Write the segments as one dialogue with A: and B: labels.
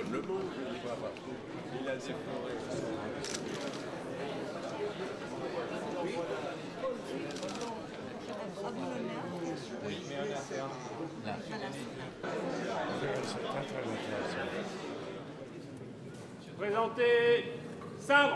A: le monde, je ne vois pas. Il a déploré.
B: Oui, mais en interne. Là.
C: Présentez Sabre.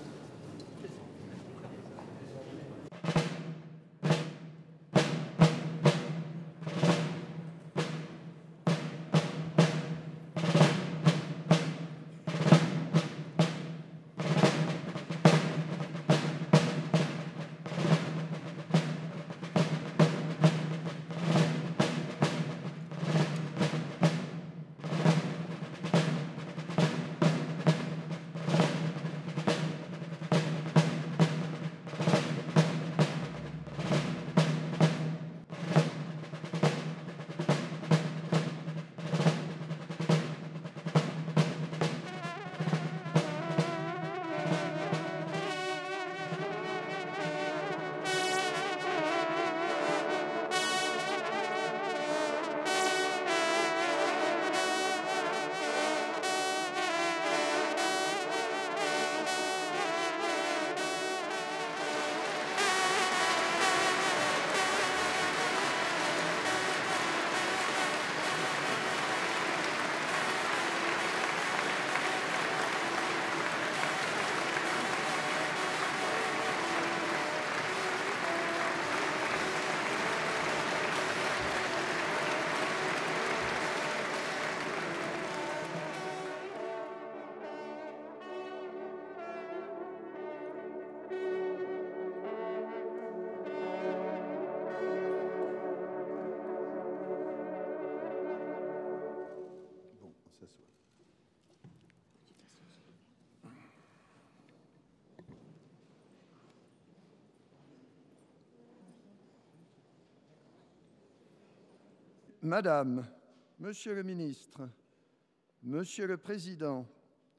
D: Madame, Monsieur le ministre, Monsieur le Président,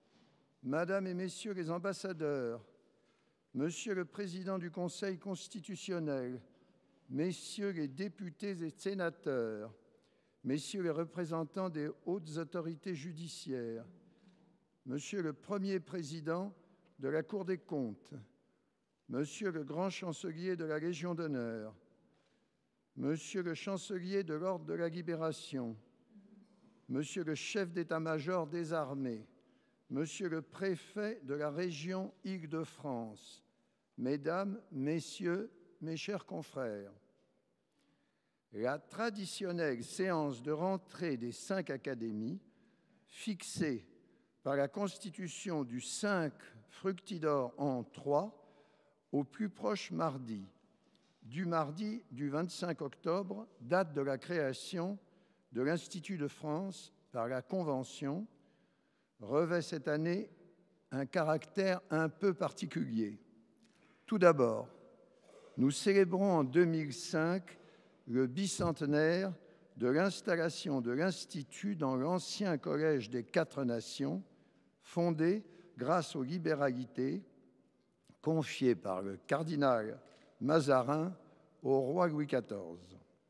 D: Madame et Messieurs les ambassadeurs, Monsieur le Président du Conseil constitutionnel, Messieurs les députés et sénateurs, Messieurs les représentants des hautes autorités judiciaires, Monsieur le Premier Président de la Cour des comptes, Monsieur le Grand Chancelier de la Légion d'honneur, Monsieur le Chancelier de l'Ordre de la Libération, Monsieur le Chef d'état-major des armées, Monsieur le Préfet de la région Île-de-France, Mesdames, Messieurs, mes chers confrères, la traditionnelle séance de rentrée des 5 académies, fixée par la Constitution du 5 Fructidor an 3 au plus proche mardi du 25 octobre, date de la création de l'Institut de France par la Convention, revêt cette année un caractère un peu particulier. Tout d'abord, nous célébrons en 2005 le bicentenaire de l'installation de l'Institut dans l'ancien Collège des Quatre Nations, fondé grâce aux libéralités confiées par le cardinal Mazarin au roi Louis XIV.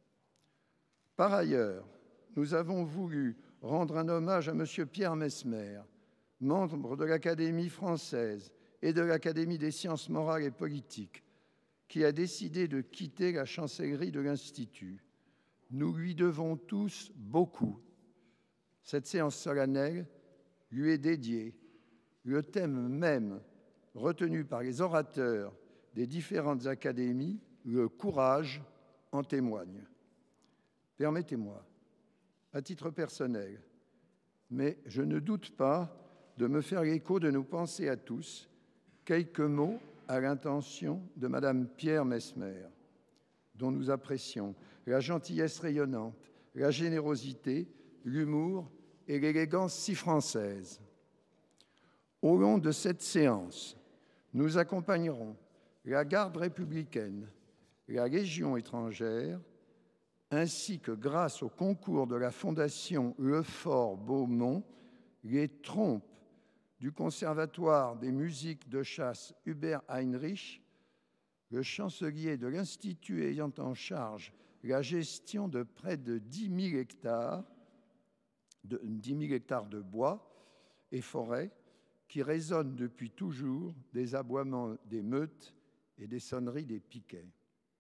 D: Par ailleurs, nous avons voulu rendre un hommage à M. Pierre Messmer, membre de l'Académie française et de l'Académie des sciences morales et politiques, qui a décidé de quitter la chancellerie de l'Institut. Nous lui devons tous beaucoup. Cette séance solennelle lui est dédiée. Le thème même retenu par les orateurs des différentes académies, le courage, en témoigne. Permettez-moi, à titre personnel, mais je ne doute pas de me faire l'écho de nos pensées à tous, quelques mots à l'intention de Madame Pierre Messmer, dont nous apprécions la gentillesse rayonnante, la générosité, l'humour et l'élégance si française. Au long de cette séance, nous accompagnerons la garde républicaine, la Légion étrangère, ainsi que grâce au concours de la Fondation Lefort-Beaumont, les trompes du Conservatoire des musiques de chasse Hubert Heinrich, le chancelier de l'Institut ayant en charge la gestion de près de 10 000 hectares de bois, et forêts qui résonnent depuis toujours des aboiements des meutes et des sonneries des piquets.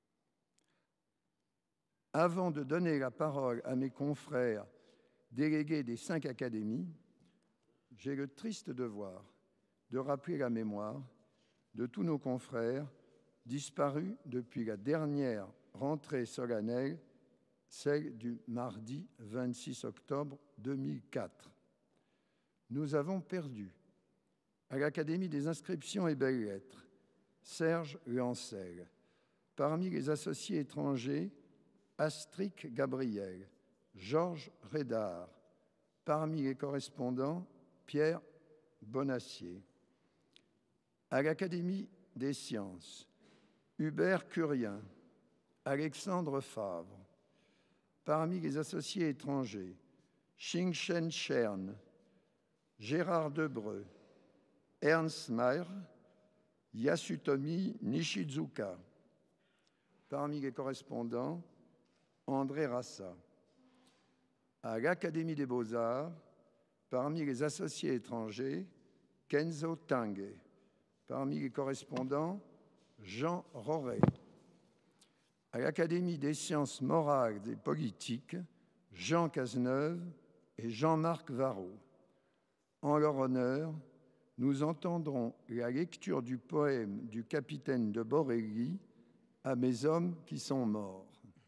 D: Avant de donner la parole à mes confrères délégués des 5 académies, j'ai le triste devoir de rappeler la mémoire de tous nos confrères disparus depuis la dernière rentrée solennelle, celle du mardi 26 octobre 2004. Nous avons perdu à l'Académie des inscriptions et belles-lettres Serge Lancel, parmi les associés étrangers Astrid Gabriel, Georges Rédard, parmi les correspondants Pierre Bonacier. À l'Académie des sciences, Hubert Curien, Alexandre Favre, parmi les associés étrangers Xingchen Chern, Gérard Debreu, Ernst Mayr, Yasutomi Nishizuka, parmi les correspondants André Rassa. À l'Académie des Beaux-Arts, parmi les associés étrangers, Kenzo Tange, parmi les correspondants, Jean Roret. À l'Académie des sciences morales et politiques, Jean Cazeneuve et Jean-Marc Varro. En leur honneur, nous entendrons la lecture du poème du capitaine de Borelli, « À mes hommes qui sont morts ».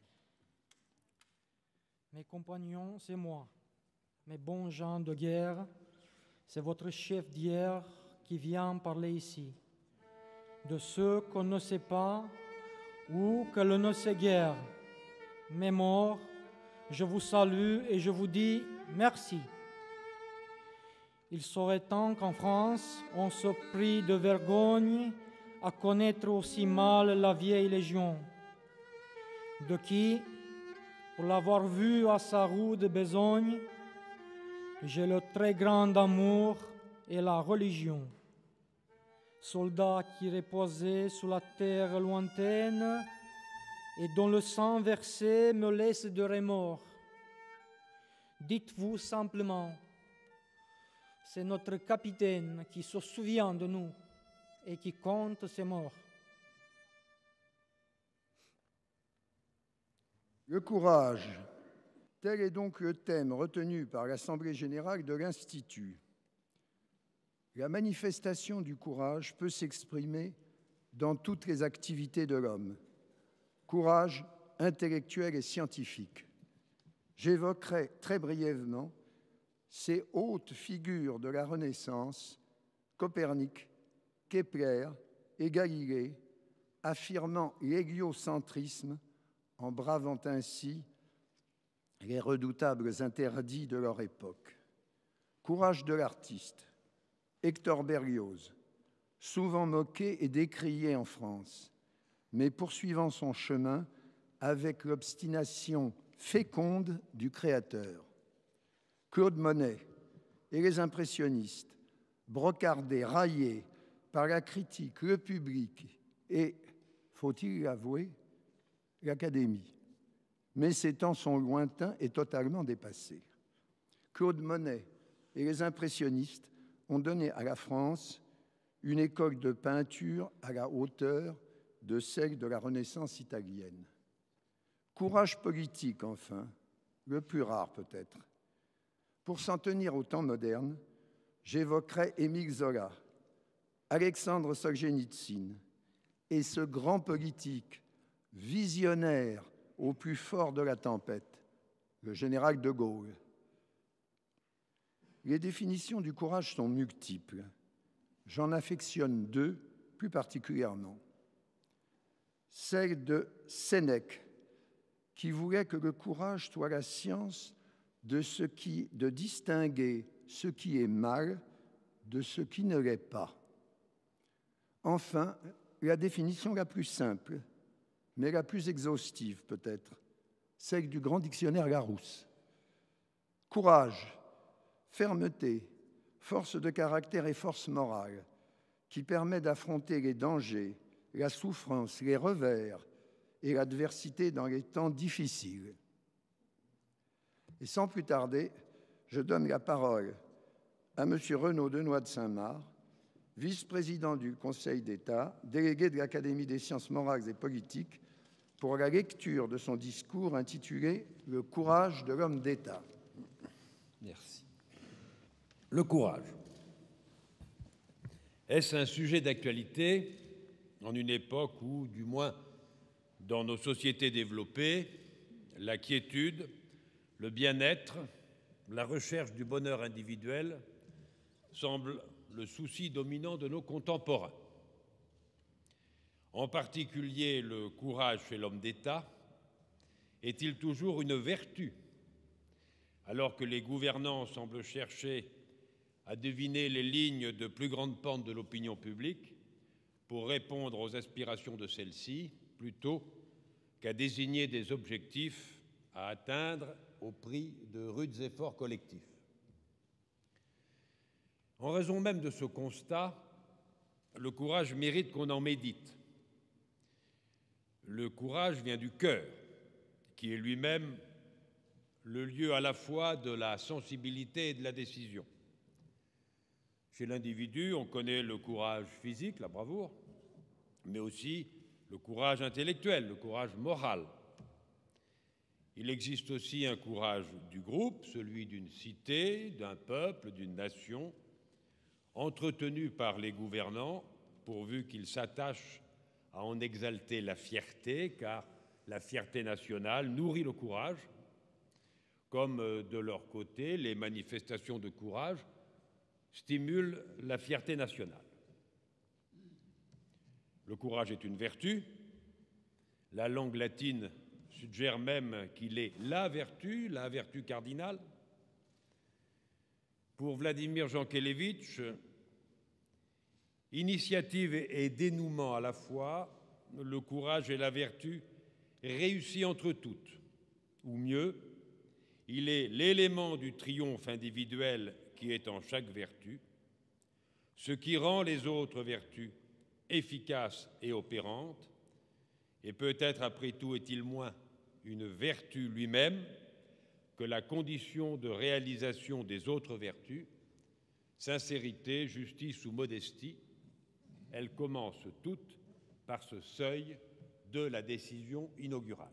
C: Mes compagnons, c'est moi. Mes bons gens de guerre, c'est votre chef d'hier qui vient parler ici. De ceux qu'on ne sait pas ou que l'on ne sait guère. Mes morts, je vous salue et je vous dis merci. Il serait temps qu'en France, on se prie de vergogne à connaître aussi mal la vieille Légion, de qui, pour l'avoir vu à sa rude besogne, j'ai le très grand amour et la religion. Soldats qui reposaient sous la terre lointaine et dont le sang versé me laisse de remords. Dites-vous simplement, c'est notre capitaine qui se souvient de nous et qui compte ses morts.
D: Le courage, tel est donc le thème retenu par l'Assemblée générale de l'Institut. La manifestation du courage peut s'exprimer dans toutes les activités de l'homme. Courage intellectuel et scientifique. J'évoquerai très brièvement ces hautes figures de la Renaissance, Copernic, Kepler et Galilée, affirmant l'héliocentrisme en bravant ainsi les redoutables interdits de leur époque. Courage de l'artiste, Hector Berlioz, souvent moqué et décrié en France, mais poursuivant son chemin avec l'obstination féconde du créateur. Claude Monet et les impressionnistes, brocardés, raillés par la critique, le public et, faut-il l'avouer, l'Académie. Mais ces temps sont lointains et totalement dépassés. Claude Monet et les impressionnistes ont donné à la France une école de peinture à la hauteur de celle de la Renaissance italienne. Courage politique, enfin, le plus rare peut-être. Pour s'en tenir au temps moderne, j'évoquerai Émile Zola, Alexandre Solzhenitsyn et ce grand politique visionnaire au plus fort de la tempête, le général de Gaulle. Les définitions du courage sont multiples. J'en affectionne deux plus particulièrement. Celle de Sénèque, qui voulait que le courage soit la science de distinguer ce qui est mal de ce qui ne l'est pas. Enfin, la définition la plus simple, mais la plus exhaustive peut-être, celle du grand dictionnaire Larousse. Courage, fermeté, force de caractère et force morale, qui permet d'affronter les dangers, la souffrance, les revers et l'adversité dans les temps difficiles. Et sans plus tarder, je donne la parole à M. Renaud Denoy de Saint-Marc, vice-président du Conseil d'État, délégué de l'Académie des sciences morales et politiques, pour la lecture de son discours intitulé « Le courage de l'homme d'État ».
E: Merci. Le courage. Est-ce un sujet d'actualité en une époque où, du moins dans nos sociétés développées, la quiétude, le bien-être, la recherche du bonheur individuel semblent le souci dominant de nos contemporains? En particulier, le courage chez l'homme d'État est-il toujours une vertu, alors que les gouvernants semblent chercher à deviner les lignes de plus grande pente de l'opinion publique pour répondre aux aspirations de celle-ci, plutôt qu'à désigner des objectifs à atteindre au prix de rudes efforts collectifs. En raison même de ce constat, le courage mérite qu'on en médite. Le courage vient du cœur, qui est lui-même le lieu à la fois de la sensibilité et de la décision. Chez l'individu, on connaît le courage physique, la bravoure, mais aussi le courage intellectuel, le courage moral. Il existe aussi un courage du groupe, celui d'une cité, d'un peuple, d'une nation, entretenu par les gouvernants, pourvu qu'ils s'attachent à en exalter la fierté, car la fierté nationale nourrit le courage, comme de leur côté, les manifestations de courage stimulent la fierté nationale. Le courage est une vertu. La langue latine suggère même qu'il est la vertu cardinale. Pour Vladimir Jankélévitch, initiative et dénouement à la fois, le courage et la vertu réussis entre toutes, ou mieux, il est l'élément du triomphe individuel qui est en chaque vertu, ce qui rend les autres vertus efficaces et opérantes, et peut-être après tout est-il moins une vertu lui-même que la condition de réalisation des autres vertus, sincérité, justice ou modestie. Elles commencent toutes par ce seuil de la décision inaugurale.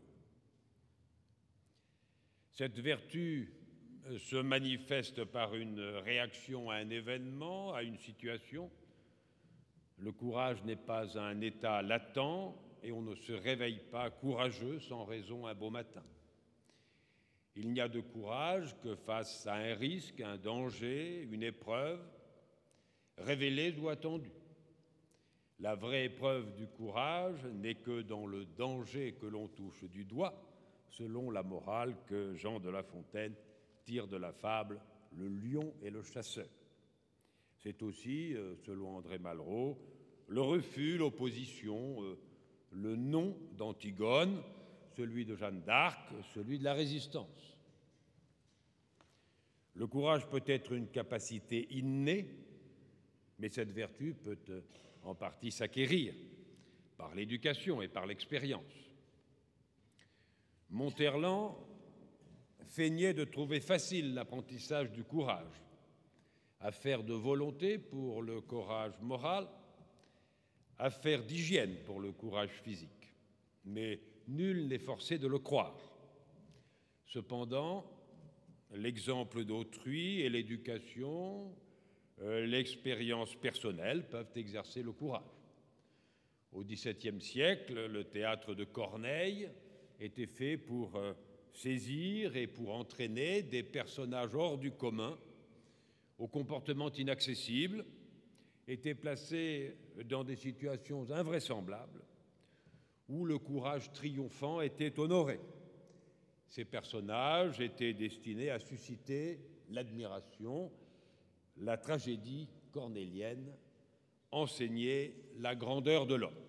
E: Cette vertu se manifeste par une réaction à un événement, à une situation. Le courage n'est pas un état latent et on ne se réveille pas courageux sans raison un beau matin. Il n'y a de courage que face à un risque, un danger, une épreuve, révélée ou attendue. La vraie épreuve du courage n'est que dans le danger que l'on touche du doigt, selon la morale que Jean de La Fontaine tire de la fable « Le lion et le chasseur ». C'est aussi, selon André Malraux, le refus, l'opposition, le non d'Antigone, celui de Jeanne d'Arc, celui de la résistance. Le courage peut être une capacité innée, mais cette vertu peut en partie s'acquérir par l'éducation et par l'expérience. Monterland feignait de trouver facile l'apprentissage du courage, affaire de volonté pour le courage moral, affaire d'hygiène pour le courage physique. Mais nul n'est forcé de le croire. Cependant, l'exemple d'autrui et l'éducation, l'expérience personnelle peuvent exercer le courage. Au XVIIe siècle, le théâtre de Corneille était fait pour saisir et pour entraîner des personnages hors du commun, au comportement inaccessible, étaient placés dans des situations invraisemblables où le courage triomphant était honoré. Ces personnages étaient destinés à susciter l'admiration. La tragédie cornélienne enseignait la grandeur de l'homme.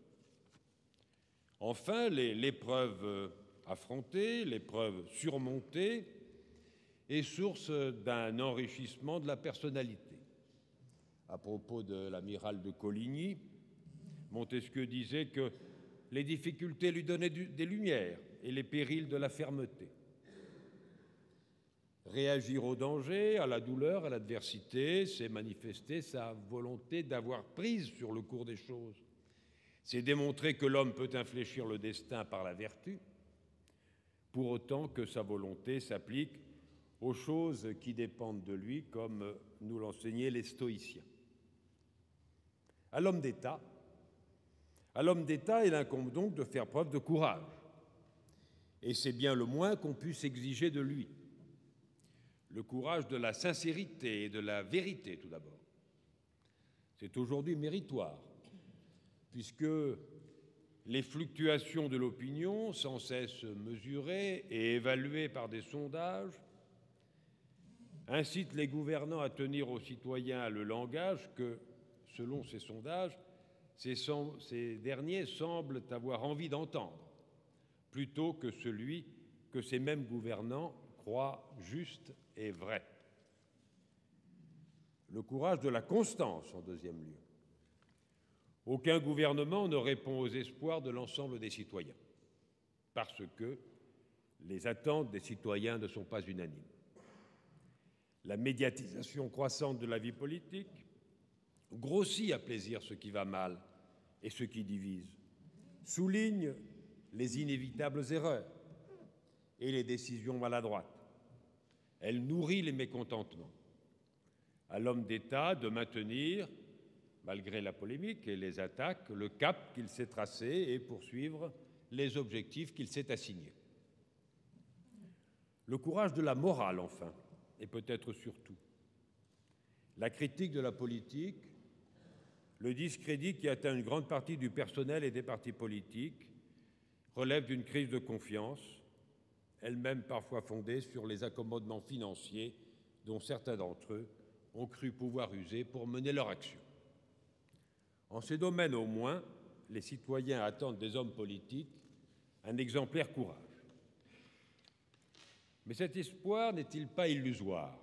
E: Enfin, l'épreuve affrontée, l'épreuve surmontée est source d'un enrichissement de la personnalité. À propos de l'amiral de Coligny, Montesquieu disait que les difficultés lui donnaient des lumières et les périls de la fermeté. Réagir au danger, à la douleur, à l'adversité, c'est manifester sa volonté d'avoir prise sur le cours des choses. C'est démontrer que l'homme peut infléchir le destin par la vertu, pour autant que sa volonté s'applique aux choses qui dépendent de lui, comme nous l'enseignaient les stoïciens. À l'homme d'État, il incombe donc de faire preuve de courage. Et c'est bien le moins qu'on puisse exiger de lui. Le courage de la sincérité et de la vérité, tout d'abord. C'est aujourd'hui méritoire, puisque les fluctuations de l'opinion, sans cesse mesurées et évaluées par des sondages, incitent les gouvernants à tenir aux citoyens le langage que, selon ces sondages, ces derniers semblent avoir envie d'entendre, plutôt que celui que ces mêmes gouvernants croient juste et vrai. Le courage de la constance, en deuxième lieu. Aucun gouvernement ne répond aux espoirs de l'ensemble des citoyens, parce que les attentes des citoyens ne sont pas unanimes. La médiatisation croissante de la vie politique grossit à plaisir ce qui va mal et ce qui divise, souligne les inévitables erreurs et les décisions maladroites. Elle nourrit les mécontentements. À l'homme d'État de maintenir, malgré la polémique et les attaques, le cap qu'il s'est tracé et poursuivre les objectifs qu'il s'est assignés. Le courage de la morale, enfin, et peut-être surtout. La critique de la politique, le discrédit qui atteint une grande partie du personnel et des partis politiques, relève d'une crise de confiance, elle-même parfois fondée sur les accommodements financiers dont certains d'entre eux ont cru pouvoir user pour mener leur action. En ces domaines au moins, les citoyens attendent des hommes politiques un exemplaire courage. Mais cet espoir n'est-il pas illusoire?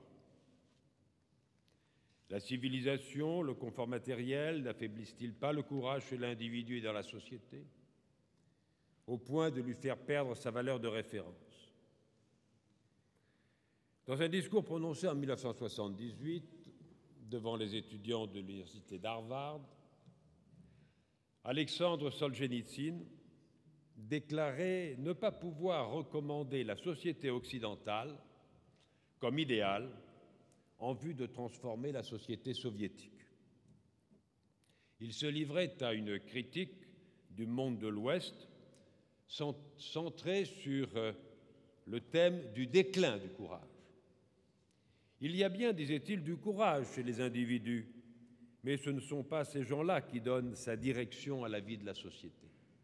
E: La civilisation, le confort matériel n'affaiblissent-ils pas le courage chez l'individu et dans la société, au point de lui faire perdre sa valeur de référence? Dans un discours prononcé en 1978 devant les étudiants de l'université d'Harvard, Alexandre Solzhenitsyn déclarait ne pas pouvoir recommander la société occidentale comme idéal en vue de transformer la société soviétique. Il se livrait à une critique du monde de l'Ouest centrée sur le thème du déclin du courage. Il y a bien, disait-il, du courage chez les individus, mais ce ne sont pas ces gens-là qui donnent sa direction à la vie de la société.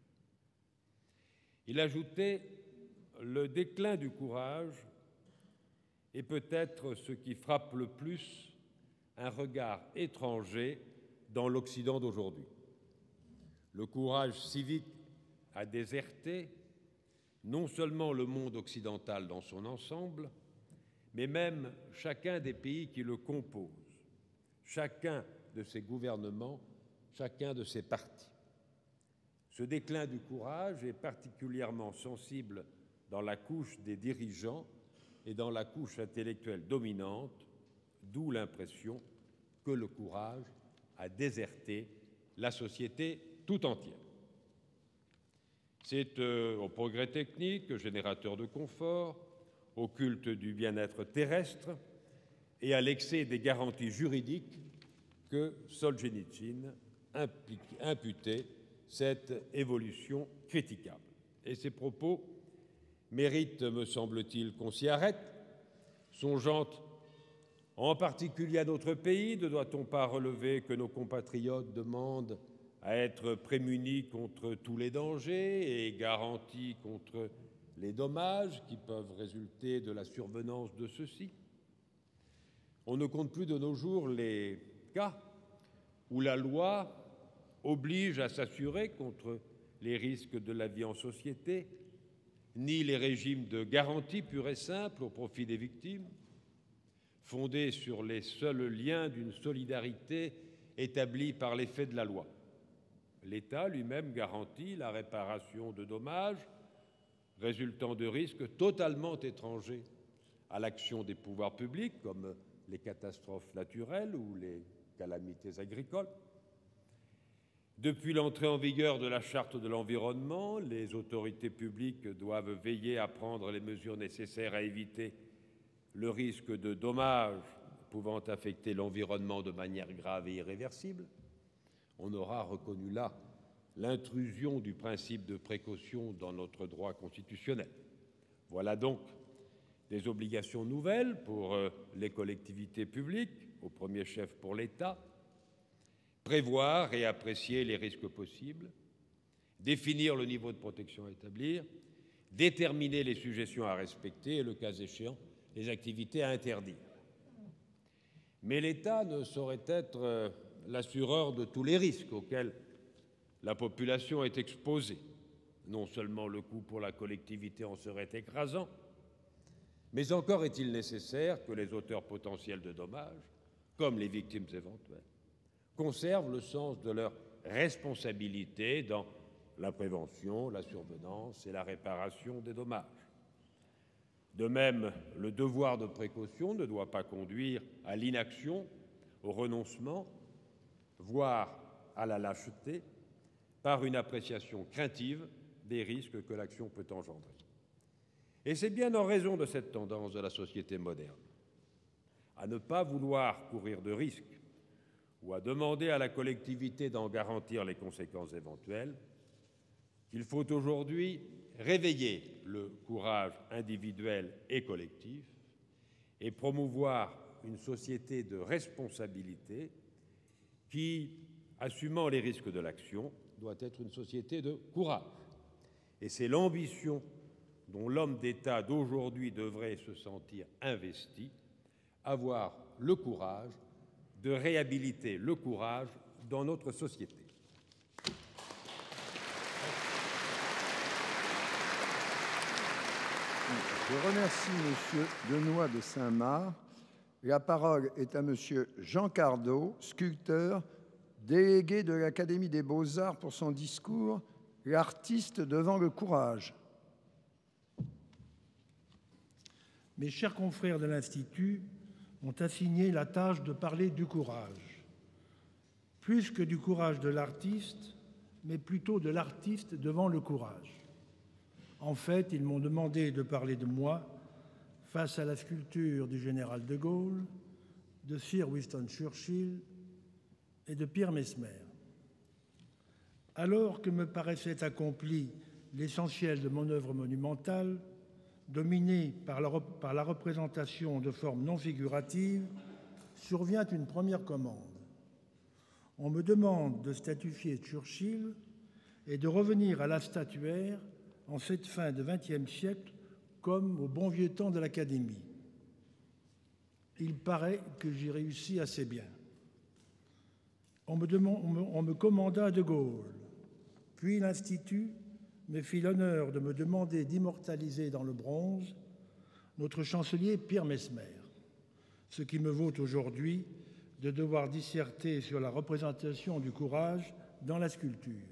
E: Il ajoutait « Le déclin du courage est peut-être ce qui frappe le plus un regard étranger dans l'Occident d'aujourd'hui. Le courage civique a déserté non seulement le monde occidental dans son ensemble, mais même chacun des pays qui le composent, chacun de ses gouvernements, chacun de ses partis. Ce déclin du courage est particulièrement sensible dans la couche des dirigeants et dans la couche intellectuelle dominante, d'où l'impression que le courage a déserté la société tout entière. C'est au progrès technique, générateur de confort, au culte du bien-être terrestre et à l'excès des garanties juridiques que Solzhenitsyn imputait cette évolution critiquable. Et ces propos méritent, me semble-t-il, qu'on s'y arrête, songeant en particulier à notre pays. Ne doit-on pas relever que nos compatriotes demandent à être prémunis contre tous les dangers et garantis contre les dommages qui peuvent résulter de la survenance de ceux-ci? On ne compte plus de nos jours les cas où la loi oblige à s'assurer contre les risques de la vie en société, ni les régimes de garantie purs et simples au profit des victimes, fondés sur les seuls liens d'une solidarité établie par l'effet de la loi. L'État lui-même garantit la réparation de dommages résultant de risques totalement étrangers à l'action des pouvoirs publics, comme les catastrophes naturelles ou les calamités agricoles. Depuis l'entrée en vigueur de la Charte de l'environnement, les autorités publiques doivent veiller à prendre les mesures nécessaires à éviter le risque de dommages pouvant affecter l'environnement de manière grave et irréversible. On aura reconnu là l'intrusion du principe de précaution dans notre droit constitutionnel. Voilà donc des obligations nouvelles pour les collectivités publiques, au premier chef pour l'État: prévoir et apprécier les risques possibles, définir le niveau de protection à établir, déterminer les sujétions à respecter et, le cas échéant, les activités à interdire. Mais l'État ne saurait être l'assureur de tous les risques auxquels la population est exposée. Non seulement le coût pour la collectivité en serait écrasant, mais encore est-il nécessaire que les auteurs potentiels de dommages, comme les victimes éventuelles, conservent le sens de leur responsabilité dans la prévention, la survenance et la réparation des dommages. De même, le devoir de précaution ne doit pas conduire à l'inaction, au renoncement, voire à la lâcheté, par une appréciation craintive des risques que l'action peut engendrer. Et c'est bien en raison de cette tendance de la société moderne à ne pas vouloir courir de risques ou à demander à la collectivité d'en garantir les conséquences éventuelles qu'il faut aujourd'hui réveiller le courage individuel et collectif et promouvoir une société de responsabilité qui, assumant les risques de l'action, doit être une société de courage. Et c'est l'ambition dont l'homme d'État d'aujourd'hui devrait se sentir investi, avoir le courage de réhabiliter le courage dans notre société.
D: Je remercie M. Benoît de Saint-Marc. La parole est à M. Jean Cardot, sculpteur, délégué de l'Académie des Beaux-Arts, pour son discours « L'artiste devant le courage ».
B: Mes chers confrères de l'Institut m'ont assigné la tâche de parler du courage. Plus que du courage de l'artiste, mais plutôt de l'artiste devant le courage. En fait, ils m'ont demandé de parler de moi face à la sculpture du général de Gaulle, de Sir Winston Churchill et de Pierre Messmer. Alors que me paraissait accompli l'essentiel de mon œuvre monumentale, dominée par la représentation de formes non figuratives, survient une première commande. On me demande de statuer Churchill et de revenir à la statuaire en cette fin de XXe siècle comme au bon vieux temps de l'Académie. Il paraît que j'y réussis assez bien. On me commanda de Gaulle, puis l'Institut me fit l'honneur de me demander d'immortaliser dans le bronze notre chancelier Pierre Messmer, ce qui me vaut aujourd'hui de devoir disserter sur la représentation du courage dans la sculpture.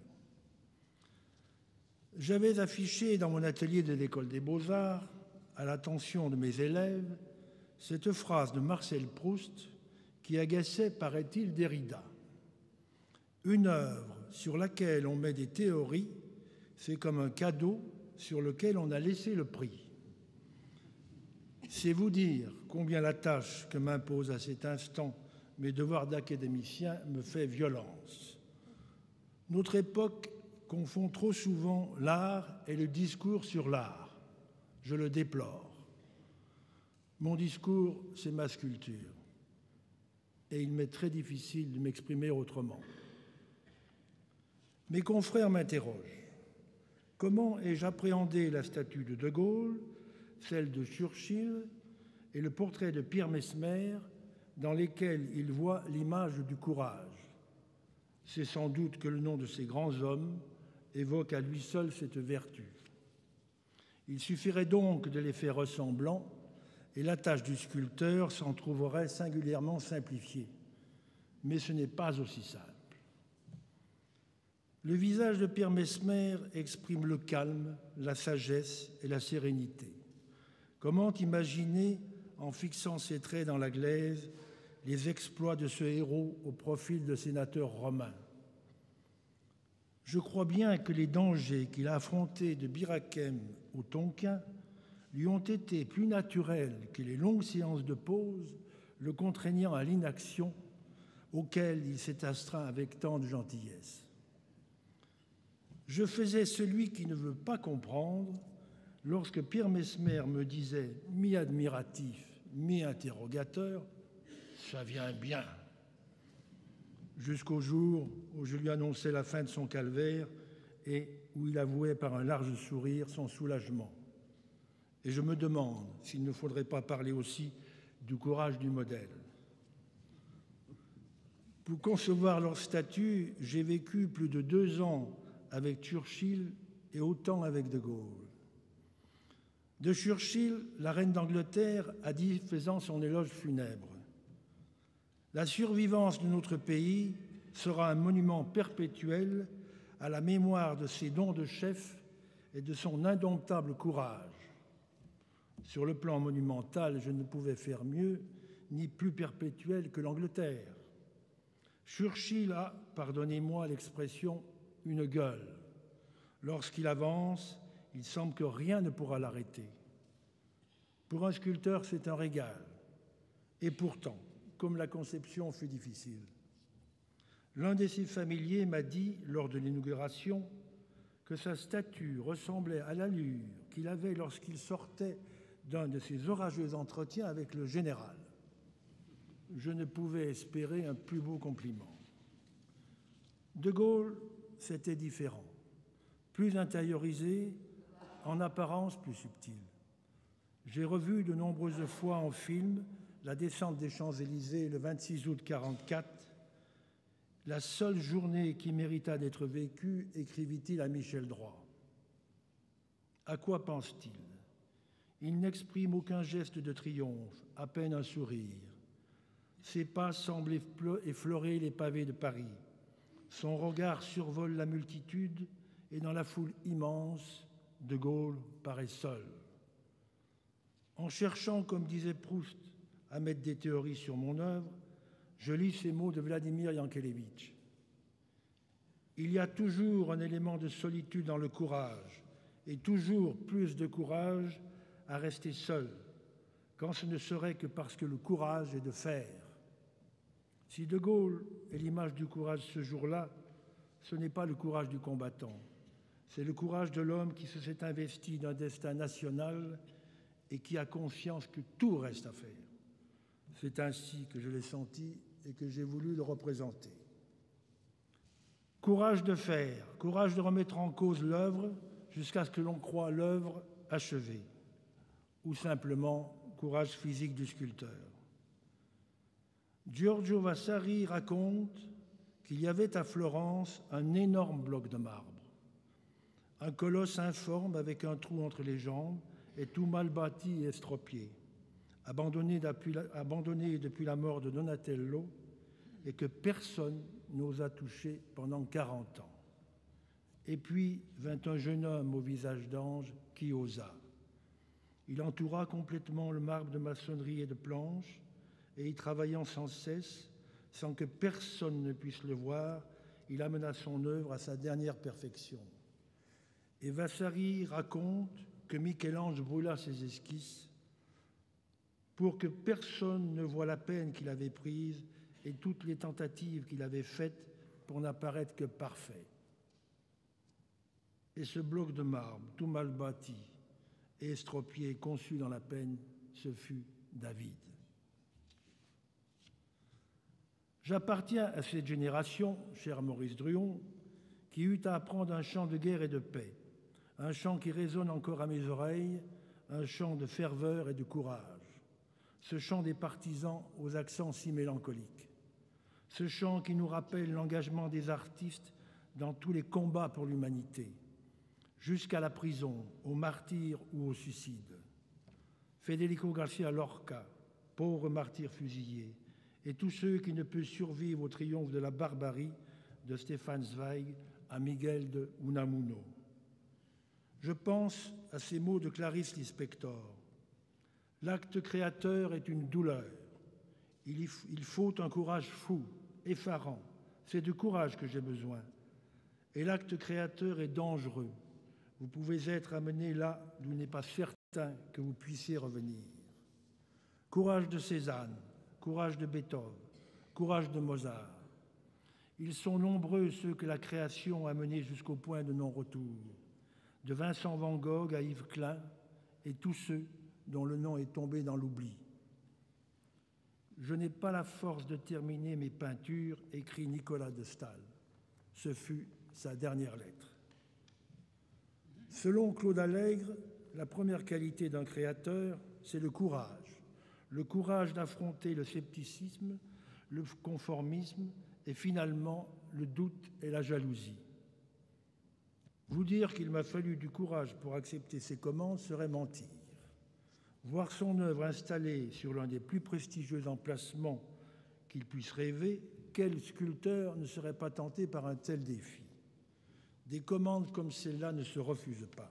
B: J'avais affiché dans mon atelier de l'École des Beaux-Arts, à l'attention de mes élèves, cette phrase de Marcel Proust qui agaçait, paraît-il, Derrida. Une œuvre sur laquelle on met des théories, c'est comme un cadeau sur lequel on a laissé le prix. C'est vous dire combien la tâche que m'impose à cet instant mes devoirs d'académicien me fait violence. Notre époque confond trop souvent l'art et le discours sur l'art. Je le déplore. Mon discours, c'est ma sculpture. Et il m'est très difficile de m'exprimer autrement. Mes confrères m'interrogent. Comment ai-je appréhendé la statue de De Gaulle, celle de Churchill et le portrait de Pierre Messmer, dans lesquels ils voient l'image du courage? C'est sans doute que le nom de ces grands hommes évoque à lui seul cette vertu. Il suffirait donc de les faire ressemblants et la tâche du sculpteur s'en trouverait singulièrement simplifiée. Mais ce n'est pas aussi simple. Le visage de Pierre Messmer exprime le calme, la sagesse et la sérénité. Comment imaginer, en fixant ses traits dans la glaise, les exploits de ce héros au profil de sénateur romain? Je crois bien que les dangers qu'il a affrontés de Bir Hakeim au Tonkin lui ont été plus naturels que les longues séances de pause le contraignant à l'inaction auquel il s'est astreint avec tant de gentillesse. Je faisais celui qui ne veut pas comprendre lorsque Pierre Messmer me disait, mi-admiratif, mi-interrogateur, « ça vient bien », jusqu'au jour où je lui annonçais la fin de son calvaire et où il avouait par un large sourire son soulagement. Et je me demande s'il ne faudrait pas parler aussi du courage du modèle. Pour concevoir leur statut, j'ai vécu plus de 2 ans avec Churchill et autant avec De Gaulle. De Churchill, la reine d'Angleterre a dit, faisant son éloge funèbre, « La survivance de notre pays sera un monument perpétuel à la mémoire de ses dons de chef et de son indomptable courage. Sur le plan monumental, je ne pouvais faire mieux ni plus perpétuel que l'Angleterre. Churchill a, pardonnez-moi l'expression, une gueule. Lorsqu'il avance, il semble que rien ne pourra l'arrêter. Pour un sculpteur, c'est un régal. Et pourtant, comme la conception fut difficile. L'un de ses familiers m'a dit, lors de l'inauguration, que sa statue ressemblait à l'allure qu'il avait lorsqu'il sortait d'un de ses orageux entretiens avec le général. Je ne pouvais espérer un plus beau compliment. De Gaulle, c'était différent, plus intériorisé, en apparence plus subtil. J'ai revu de nombreuses fois en film la descente des Champs-Élysées le 26 août 1944, la seule journée qui mérita d'être vécue, écrivit-il à Michel Droit. À quoi pense-t-il? Il n'exprime aucun geste de triomphe, à peine un sourire. Ses pas semblent effleurer les pavés de Paris. Son regard survole la multitude et dans la foule immense, De Gaulle paraît seul. En cherchant, comme disait Proust, à mettre des théories sur mon œuvre, je lis ces mots de Vladimir Yankelevitch. Il y a toujours un élément de solitude dans le courage et toujours plus de courage à rester seul, quand ce ne serait que parce que le courage est de faire. Si De Gaulle est l'image du courage ce jour-là, ce n'est pas le courage du combattant, c'est le courage de l'homme qui se s'est investi d'un destin national et qui a conscience que tout reste à faire. C'est ainsi que je l'ai senti et que j'ai voulu le représenter. Courage de faire, courage de remettre en cause l'œuvre jusqu'à ce que l'on croie l'œuvre achevée, ou simplement courage physique du sculpteur. Giorgio Vasari raconte qu'il y avait à Florence un énorme bloc de marbre, un colosse informe avec un trou entre les jambes et tout mal bâti et estropié, abandonné depuis la mort de Donatello et que personne n'osa toucher pendant 40 ans. Et puis vint un jeune homme au visage d'ange qui osa. Il entoura complètement le marbre de maçonnerie et de planches et y travaillant sans cesse, sans que personne ne puisse le voir, il amena son œuvre à sa dernière perfection. Et Vasari raconte que Michel-Ange brûla ses esquisses pour que personne ne voie la peine qu'il avait prise et toutes les tentatives qu'il avait faites pour n'apparaître que parfait. Et ce bloc de marbre, tout mal bâti et estropié, conçu dans la peine, ce fut David. J'appartiens à cette génération, cher Maurice Druon, qui eut à apprendre un chant de guerre et de paix, un chant qui résonne encore à mes oreilles, un chant de ferveur et de courage, ce chant des partisans aux accents si mélancoliques, ce chant qui nous rappelle l'engagement des artistes dans tous les combats pour l'humanité, jusqu'à la prison, au martyre ou au suicide. Federico Garcia Lorca, pauvre martyr fusillé, et tous ceux qui ne peuvent survivre au triomphe de la barbarie, de Stefan Zweig à Miguel de Unamuno. Je pense à ces mots de Clarice Lispector. L'acte créateur est une douleur. Il faut un courage fou, effarant. C'est de courage que j'ai besoin. Et l'acte créateur est dangereux. Vous pouvez être amené là d'où il n'est pas certain que vous puissiez revenir. Courage de Cézanne, courage de Beethoven, courage de Mozart. Ils sont nombreux ceux que la création a menés jusqu'au point de non-retour, de Vincent van Gogh à Yves Klein et tous ceux dont le nom est tombé dans l'oubli. Je n'ai pas la force de terminer mes peintures, écrit Nicolas de Staël. Ce fut sa dernière lettre. Selon Claude Allègre, la première qualité d'un créateur, c'est le courage d'affronter le scepticisme, le conformisme et finalement le doute et la jalousie. Vous dire qu'il m'a fallu du courage pour accepter ces commandes serait mentir. Voir son œuvre installée sur l'un des plus prestigieux emplacements qu'il puisse rêver, quel sculpteur ne serait pas tenté par un tel défi? Des commandes comme celle-là ne se refusent pas.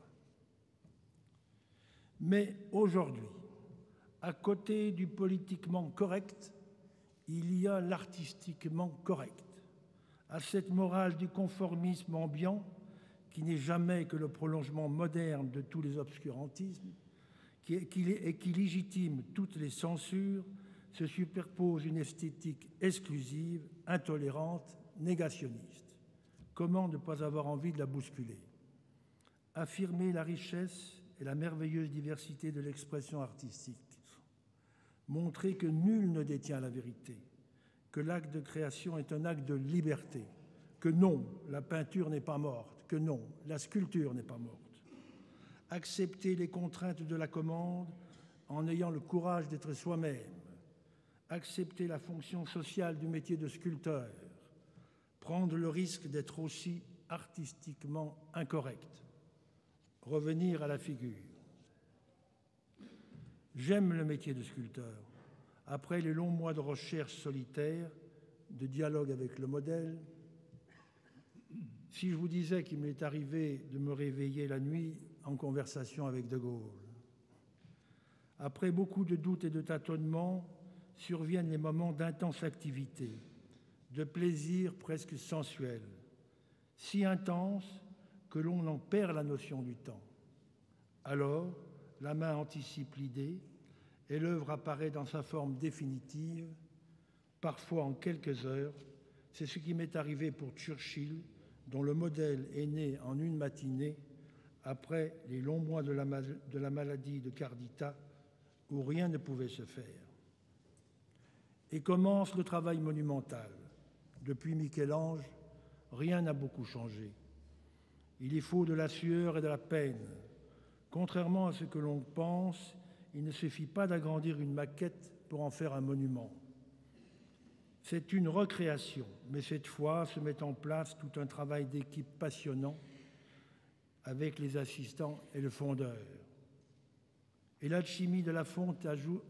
B: Mais aujourd'hui, à côté du politiquement correct, il y a l'artistiquement correct. À cette morale du conformisme ambiant, qui n'est jamais que le prolongement moderne de tous les obscurantismes, et qui légitime toutes les censures, se superpose une esthétique exclusive, intolérante, négationniste. Comment ne pas avoir envie de la bousculer? Affirmer la richesse et la merveilleuse diversité de l'expression artistique. Montrer que nul ne détient la vérité, que l'acte de création est un acte de liberté, que non, la peinture n'est pas morte, que non, la sculpture n'est pas morte. Accepter les contraintes de la commande en ayant le courage d'être soi-même. Accepter la fonction sociale du métier de sculpteur. Prendre le risque d'être aussi artistiquement incorrect. Revenir à la figure. J'aime le métier de sculpteur. Après les longs mois de recherche solitaire, de dialogue avec le modèle, si je vous disais qu'il m'est arrivé de me réveiller la nuit en conversation avec De Gaulle. Après beaucoup de doutes et de tâtonnements, surviennent les moments d'intense activité, de plaisir presque sensuel, si intense que l'on en perd la notion du temps. Alors, la main anticipe l'idée et l'œuvre apparaît dans sa forme définitive, parfois en quelques heures. C'est ce qui m'est arrivé pour Churchill, dont le modèle est né en une matinée après les longs mois de la maladie de Cardita, où rien ne pouvait se faire. Et commence le travail monumental. Depuis Michel-Ange, rien n'a beaucoup changé. Il y faut de la sueur et de la peine. Contrairement à ce que l'on pense, il ne suffit pas d'agrandir une maquette pour en faire un monument. C'est une recréation, mais cette fois se met en place tout un travail d'équipe passionnant avec les assistants et le fondeur. Et l'alchimie de la fonte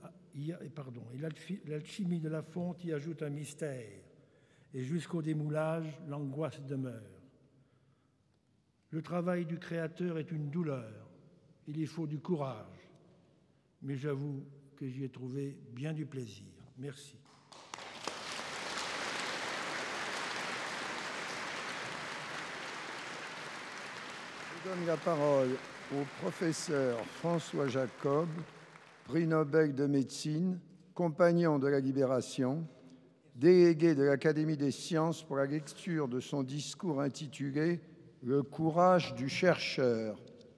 B: y ajoute un mystère, et jusqu'au démoulage, l'angoisse demeure. Le travail du créateur est une douleur, il y faut du courage, mais j'avoue que j'y ai trouvé bien du plaisir. Merci.
D: Je donne la parole au professeur François Jacob, prix Nobel de médecine, compagnon de la Libération, délégué de l'Académie des sciences pour la lecture de son discours intitulé « Le courage du chercheur ».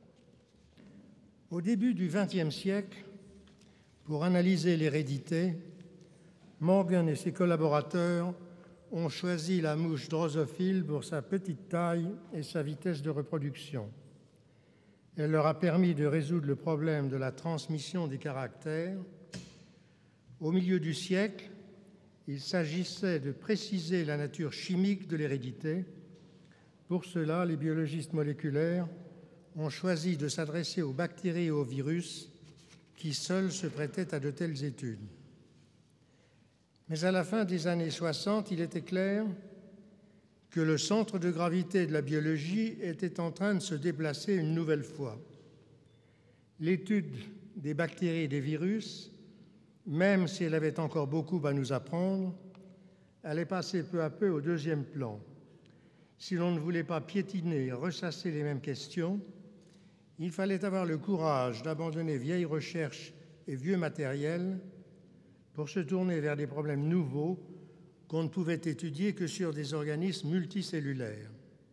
F: Au début du XXe siècle, pour analyser l'hérédité, Morgan et ses collaborateurs ont choisi la mouche drosophile pour sa petite taille et sa vitesse de reproduction. Elle leur a permis de résoudre le problème de la transmission des caractères. Au milieu du siècle, il s'agissait de préciser la nature chimique de l'hérédité. Pour cela, les biologistes moléculaires ont choisi de s'adresser aux bactéries et aux virus qui seuls se prêtaient à de telles études. Mais à la fin des années 60, il était clair que le centre de gravité de la biologie était en train de se déplacer une nouvelle fois. L'étude des bactéries et des virus, même si elle avait encore beaucoup à nous apprendre, allait passer peu à peu au deuxième plan. Si l'on ne voulait pas piétiner et ressasser les mêmes questions, il fallait avoir le courage d'abandonner vieilles recherches et vieux matériels pour se tourner vers des problèmes nouveaux qu'on ne pouvait étudier que sur des organismes multicellulaires.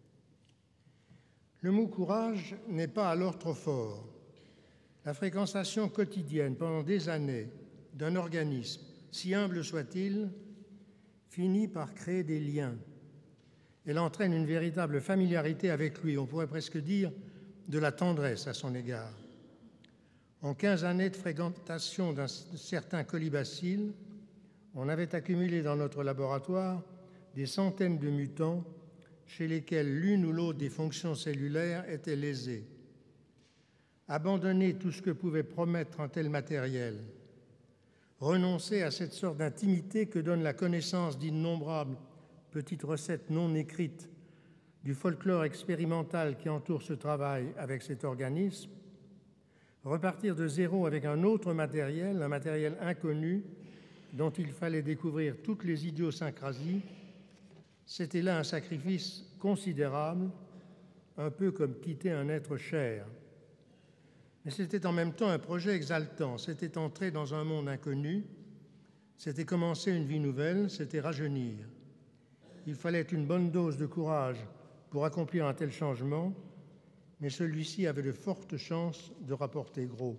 F: Le mot courage n'est pas alors trop fort. La fréquentation quotidienne pendant des années d'un organisme, si humble soit-il, finit par créer des liens. Elle entraîne une véritable familiarité avec lui, on pourrait presque dire de la tendresse à son égard. En 15 années de fréquentation d'un certain colibacille, on avait accumulé dans notre laboratoire des centaines de mutants chez lesquels l'une ou l'autre des fonctions cellulaires était lésée. Abandonner tout ce que pouvait promettre un tel matériel, renoncer à cette sorte d'intimité que donne la connaissance d'innombrables petites recettes non écrites du folklore expérimental qui entoure ce travail avec cet organisme, repartir de zéro avec un autre matériel, un matériel inconnu dont il fallait découvrir toutes les idiosyncrasies, c'était là un sacrifice considérable, un peu comme quitter un être cher. Mais c'était en même temps un projet exaltant, c'était entrer dans un monde inconnu, c'était commencer une vie nouvelle, c'était rajeunir. Il fallait une bonne dose de courage pour accomplir un tel changement, mais celui-ci avait de fortes chances de rapporter gros.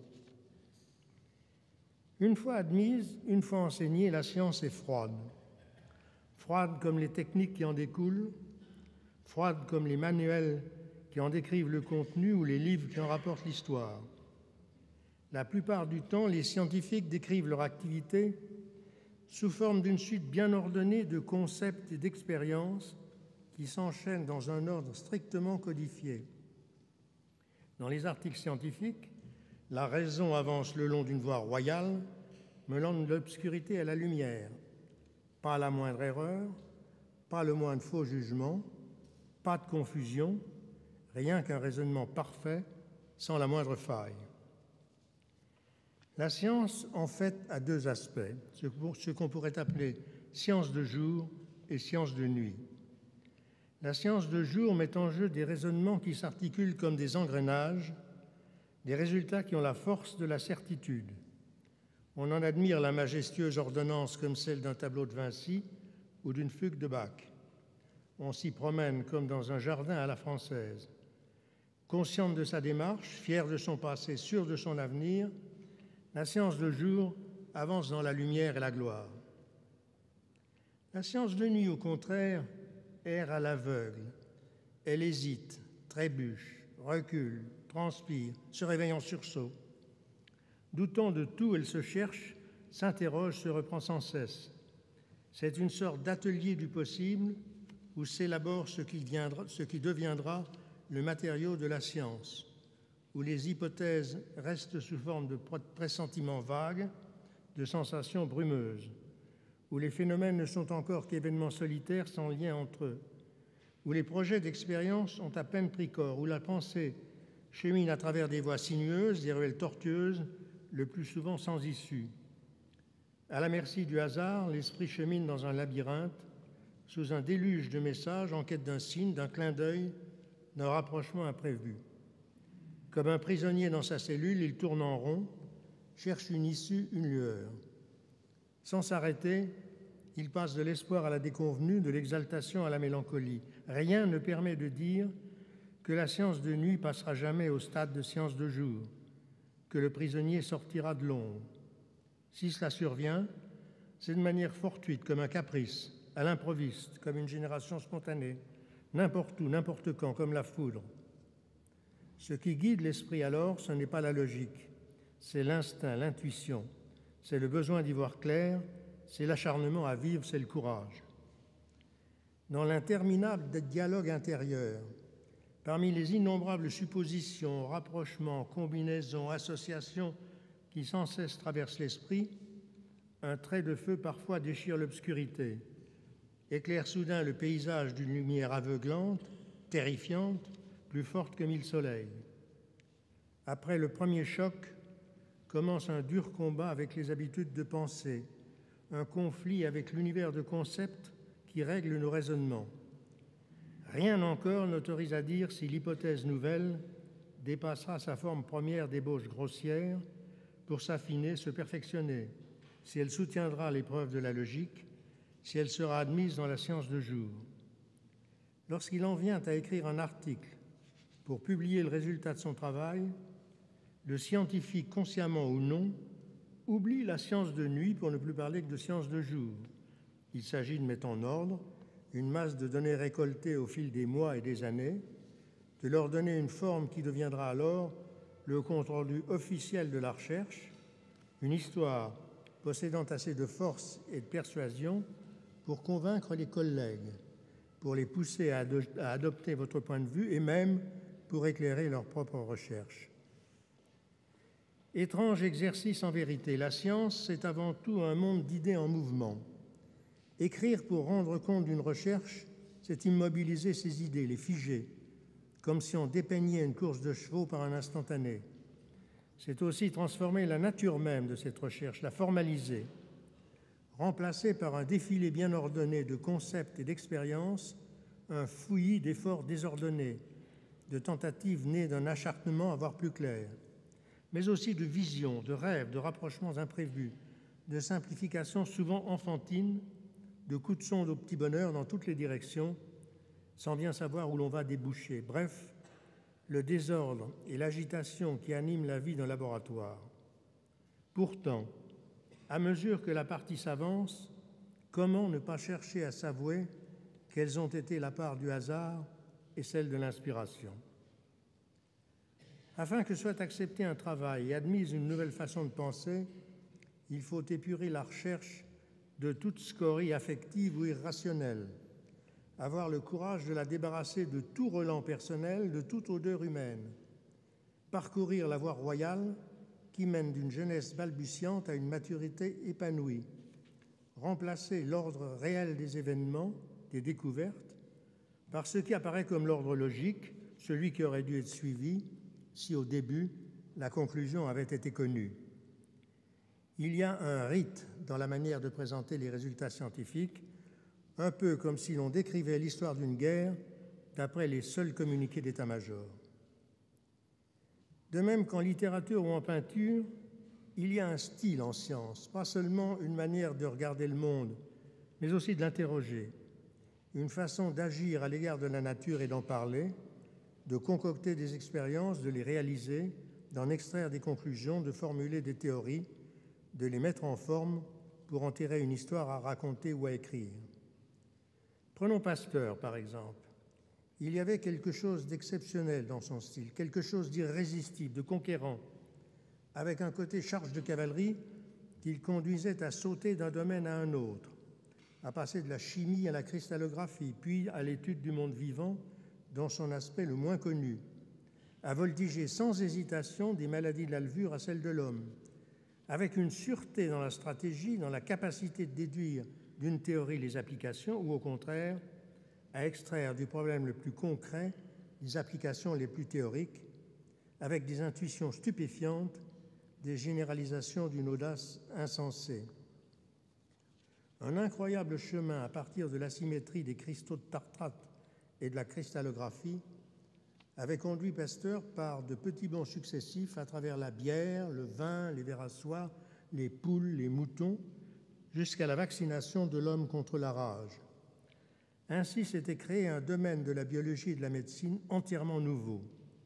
F: Une fois admise, une fois enseignée, la science est froide. Froide comme les techniques qui en découlent, froide comme les manuels qui en décrivent le contenu ou les livres qui en rapportent l'histoire. La plupart du temps, les scientifiques décrivent leur activité sous forme d'une suite bien ordonnée de concepts et d'expériences qui s'enchaînent dans un ordre strictement codifié. Dans les articles scientifiques, la raison avance le long d'une voie royale, mêlant de l'obscurité à la lumière. Pas la moindre erreur, pas le moindre faux jugement, pas de confusion, rien qu'un raisonnement parfait, sans la moindre faille. La science, en fait, a deux aspects, ce qu'on pourrait appeler science de jour et science de nuit. La science de jour met en jeu des raisonnements qui s'articulent comme des engrenages, des résultats qui ont la force de la certitude. On en admire la majestueuse ordonnance comme celle d'un tableau de Vinci ou d'une fugue de Bach. On s'y promène comme dans un jardin à la française. Consciente de sa démarche, fière de son passé, sûre de son avenir, la science de jour avance dans la lumière et la gloire. La science de nuit, au contraire, erre à l'aveugle. Elle hésite, trébuche, recule, transpire, se réveille en sursaut. Doutant de tout, elle se cherche, s'interroge, se reprend sans cesse. C'est une sorte d'atelier du possible où s'élabore ce qui deviendra le matériau de la science, où les hypothèses restent sous forme de pressentiments vagues, de sensations brumeuses, où les phénomènes ne sont encore qu'événements solitaires sans lien entre eux, où les projets d'expérience ont à peine pris corps, où la pensée chemine à travers des voies sinueuses, des ruelles tortueuses, le plus souvent sans issue. À la merci du hasard, l'esprit chemine dans un labyrinthe, sous un déluge de messages en quête d'un signe, d'un clin d'œil, d'un rapprochement imprévu. Comme un prisonnier dans sa cellule, il tourne en rond, cherche une issue, une lueur. Sans s'arrêter, il passe de l'espoir à la déconvenue, de l'exaltation à la mélancolie. Rien ne permet de dire que la science de nuit passera jamais au stade de science de jour, que le prisonnier sortira de l'ombre. Si cela survient, c'est de manière fortuite, comme un caprice, à l'improviste, comme une génération spontanée, n'importe où, n'importe quand, comme la foudre. Ce qui guide l'esprit alors, ce n'est pas la logique, c'est l'instinct, l'intuition, c'est le besoin d'y voir clair, c'est l'acharnement à vivre, c'est le courage. Dans l'interminable dialogue intérieur, parmi les innombrables suppositions, rapprochements, combinaisons, associations qui sans cesse traversent l'esprit, un trait de feu parfois déchire l'obscurité, éclaire soudain le paysage d'une lumière aveuglante, terrifiante, plus forte que 1000 soleils. Après le premier choc, commence un dur combat avec les habitudes de pensée, un conflit avec l'univers de concepts qui règle nos raisonnements. Rien encore n'autorise à dire si l'hypothèse nouvelle dépassera sa forme première d'ébauche grossière pour s'affiner, se perfectionner, si elle soutiendra l'épreuve de la logique, si elle sera admise dans la science de jour. Lorsqu'il en vient à écrire un article pour publier le résultat de son travail, le scientifique, consciemment ou non, oublie la science de nuit pour ne plus parler que de science de jour. Il s'agit de mettre en ordre une masse de données récoltées au fil des mois et des années, de leur donner une forme qui deviendra alors le compte-rendu officiel de la recherche, une histoire possédant assez de force et de persuasion pour convaincre les collègues, pour les pousser à adopter votre point de vue et même pour éclairer leurs propres recherches. Étrange exercice en vérité, la science, c'est avant tout un monde d'idées en mouvement. Écrire pour rendre compte d'une recherche, c'est immobiliser ses idées, les figer, comme si on dépeignait une course de chevaux par un instantané. C'est aussi transformer la nature même de cette recherche, la formaliser, remplacer par un défilé bien ordonné de concepts et d'expériences un fouillis d'efforts désordonnés, de tentatives nées d'un acharnement à voir plus clair, mais aussi de visions, de rêves, de rapprochements imprévus, de simplifications souvent enfantines, de coups de sonde au petit bonheur dans toutes les directions, sans bien savoir où l'on va déboucher. Bref, le désordre et l'agitation qui animent la vie d'un laboratoire. Pourtant, à mesure que la partie s'avance, comment ne pas chercher à s'avouer quelles ont été la part du hasard et celle de l'inspiration? Afin que soit accepté un travail et admise une nouvelle façon de penser, il faut épurer la recherche de toute scorie affective ou irrationnelle, avoir le courage de la débarrasser de tout relent personnel, de toute odeur humaine, parcourir la voie royale qui mène d'une jeunesse balbutiante à une maturité épanouie, remplacer l'ordre réel des événements, des découvertes, par ce qui apparaît comme l'ordre logique, celui qui aurait dû être suivi si au début la conclusion avait été connue. Il y a un rite dans la manière de présenter les résultats scientifiques, un peu comme si l'on décrivait l'histoire d'une guerre d'après les seuls communiqués d'état-major. De même qu'en littérature ou en peinture, il y a un style en science, pas seulement une manière de regarder le monde, mais aussi de l'interroger, une façon d'agir à l'égard de la nature et d'en parler, de concocter des expériences, de les réaliser, d'en extraire des conclusions, de formuler des théories, de les mettre en forme pour en tirer une histoire à raconter ou à écrire. Prenons Pasteur, par exemple. Il y avait quelque chose d'exceptionnel dans son style, quelque chose d'irrésistible, de conquérant, avec un côté charge de cavalerie qu'il conduisait à sauter d'un domaine à un autre, à passer de la chimie à la cristallographie, puis à l'étude du monde vivant dans son aspect le moins connu, à voltiger sans hésitation des maladies de la levure à celles de l'homme, avec une sûreté dans la stratégie, dans la capacité de déduire d'une théorie les applications, ou au contraire, à extraire du problème le plus concret les applications les plus théoriques, avec des intuitions stupéfiantes, des généralisations d'une audace insensée. Un incroyable chemin à partir de l'asymétrie des cristaux de tartrate et de la cristallographie avait conduit Pasteur par de petits bonds successifs à travers la bière, le vin, les vers à soie, les poules, les moutons, jusqu'à la vaccination de l'homme contre la rage. Ainsi s'était créé un domaine de la biologie et de la médecine entièrement nouveau.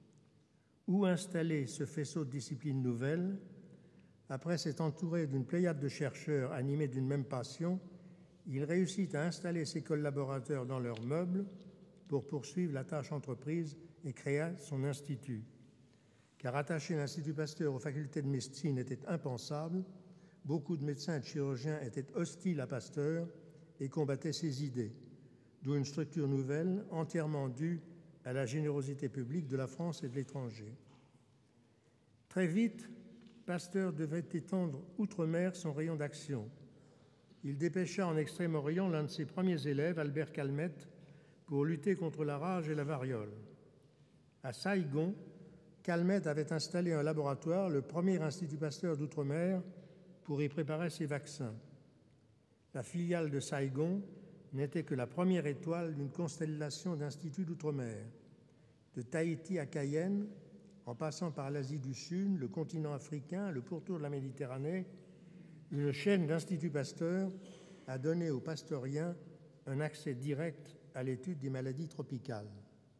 F: Où installer ce faisceau de disciplines nouvelles, après s'être entouré d'une pléiade de chercheurs animés d'une même passion, il réussit à installer ses collaborateurs dans leurs meubles pour poursuivre la tâche entreprise et créa son institut. Car attacher l'Institut Pasteur aux facultés de médecine était impensable, beaucoup de médecins et de chirurgiens étaient hostiles à Pasteur et combattaient ses idées, d'où une structure nouvelle entièrement due à la générosité publique de la France et de l'étranger. Très vite, Pasteur devait étendre outre-mer son rayon d'action. Il dépêcha en Extrême-Orient l'un de ses premiers élèves, Albert Calmette, pour lutter contre la rage et la variole. À Saigon, Calmette avait installé un laboratoire, le premier Institut Pasteur d'outre-mer, pour y préparer ses vaccins. La filiale de Saigon n'était que la première étoile d'une constellation d'instituts d'outre-mer. De Tahiti à Cayenne, en passant par l'Asie du Sud, le continent africain, le pourtour de la Méditerranée, une chaîne d'Instituts Pasteur a donné aux pasteuriens un accès direct à l'étude des maladies tropicales.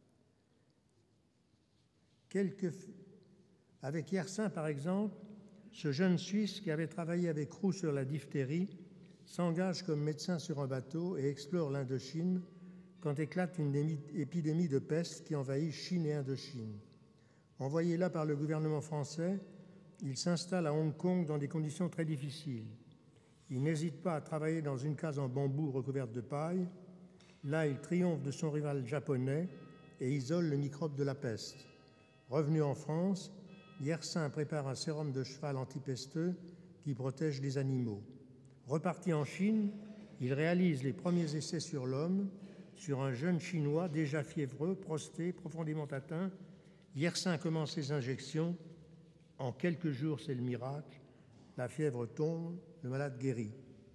F: Avec Yersin, par exemple, ce jeune Suisse qui avait travaillé avec Roux sur la diphtérie s'engage comme médecin sur un bateau et explore l'Indochine quand éclate une épidémie de peste qui envahit Chine et Indochine. Envoyé là par le gouvernement français, il s'installe à Hong Kong dans des conditions très difficiles. Il n'hésite pas à travailler dans une case en bambou recouverte de paille. Là, il triomphe de son rival japonais et isole le microbe de la peste. Revenu en France, Yersin prépare un sérum de cheval antipesteux qui protège les animaux. Reparti en Chine, il réalise les premiers essais sur l'homme, sur un jeune Chinois déjà fiévreux, prosté, profondément atteint. Yersin commence ses injections. En quelques jours, c'est le miracle. La fièvre tombe, le malade guérit.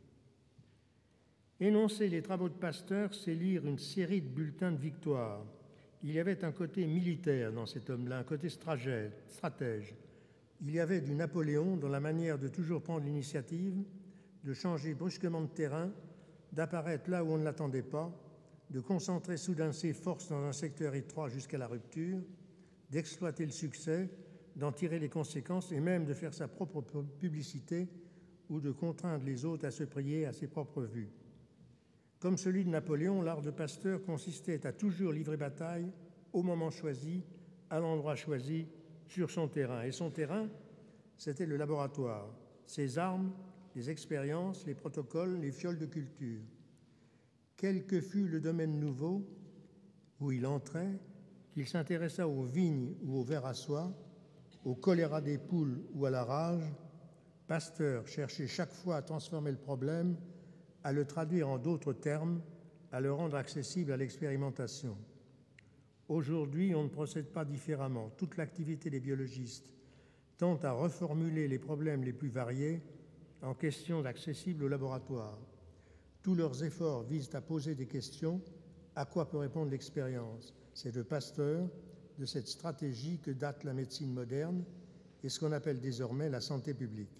F: Énoncer les travaux de Pasteur, c'est lire une série de bulletins de victoire. Il y avait un côté militaire dans cet homme-là, un côté stratège. Il y avait du Napoléon dans la manière de toujours prendre l'initiative, de changer brusquement de terrain, d'apparaître là où on ne l'attendait pas, de concentrer soudain ses forces dans un secteur étroit jusqu'à la rupture, d'exploiter le succès, d'en tirer les conséquences et même de faire sa propre publicité ou de contraindre les autres à se plier à ses propres vues. Comme celui de Napoléon, l'art de Pasteur consistait à toujours livrer bataille au moment choisi, à l'endroit choisi, sur son terrain. Et son terrain, c'était le laboratoire, ses armes, les expériences, les protocoles, les fioles de culture. Quel que fût le domaine nouveau où il entrait, qu'il s'intéressât aux vignes ou aux vers à soie, au choléra des poules ou à la rage, Pasteur cherchait chaque fois à transformer le problème, à le traduire en d'autres termes, à le rendre accessible à l'expérimentation. Aujourd'hui, on ne procède pas différemment. Toute l'activité des biologistes tend à reformuler les problèmes les plus variés en questions accessibles au laboratoire. Tous leurs efforts visent à poser des questions. À quoi peut répondre l'expérience? C'est de Pasteur, de cette stratégie que date la médecine moderne et ce qu'on appelle désormais la santé publique.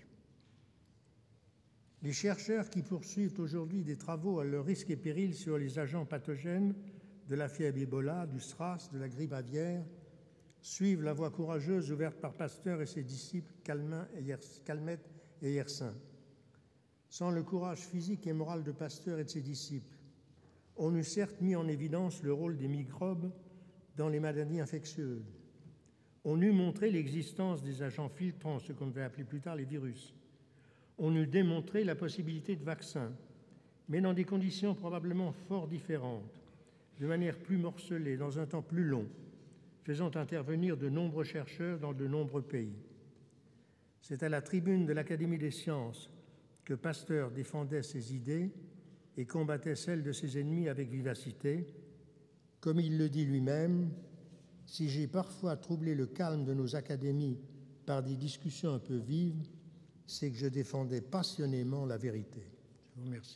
F: Les chercheurs qui poursuivent aujourd'hui des travaux à leur risque et péril sur les agents pathogènes de la fièvre Ebola, du SRAS, de la grippe aviaire, suivent la voie courageuse ouverte par Pasteur et ses disciples Calmette et Yersin. Sans le courage physique et moral de Pasteur et de ses disciples, on eût certes mis en évidence le rôle des microbes dans les maladies infectieuses. On eût montré l'existence des agents filtrants, ce qu'on va appeler plus tard les virus. On eût démontré la possibilité de vaccins, mais dans des conditions probablement fort différentes, de manière plus morcelée, dans un temps plus long, faisant intervenir de nombreux chercheurs dans de nombreux pays. C'est à la tribune de l'Académie des sciences que Pasteur défendait ses idées et combattait celles de ses ennemis avec vivacité. Comme il le dit lui-même, « Si j'ai parfois troublé le calme de nos académies par des discussions un peu vives, c'est que je défendais passionnément la vérité. » Je vous remercie.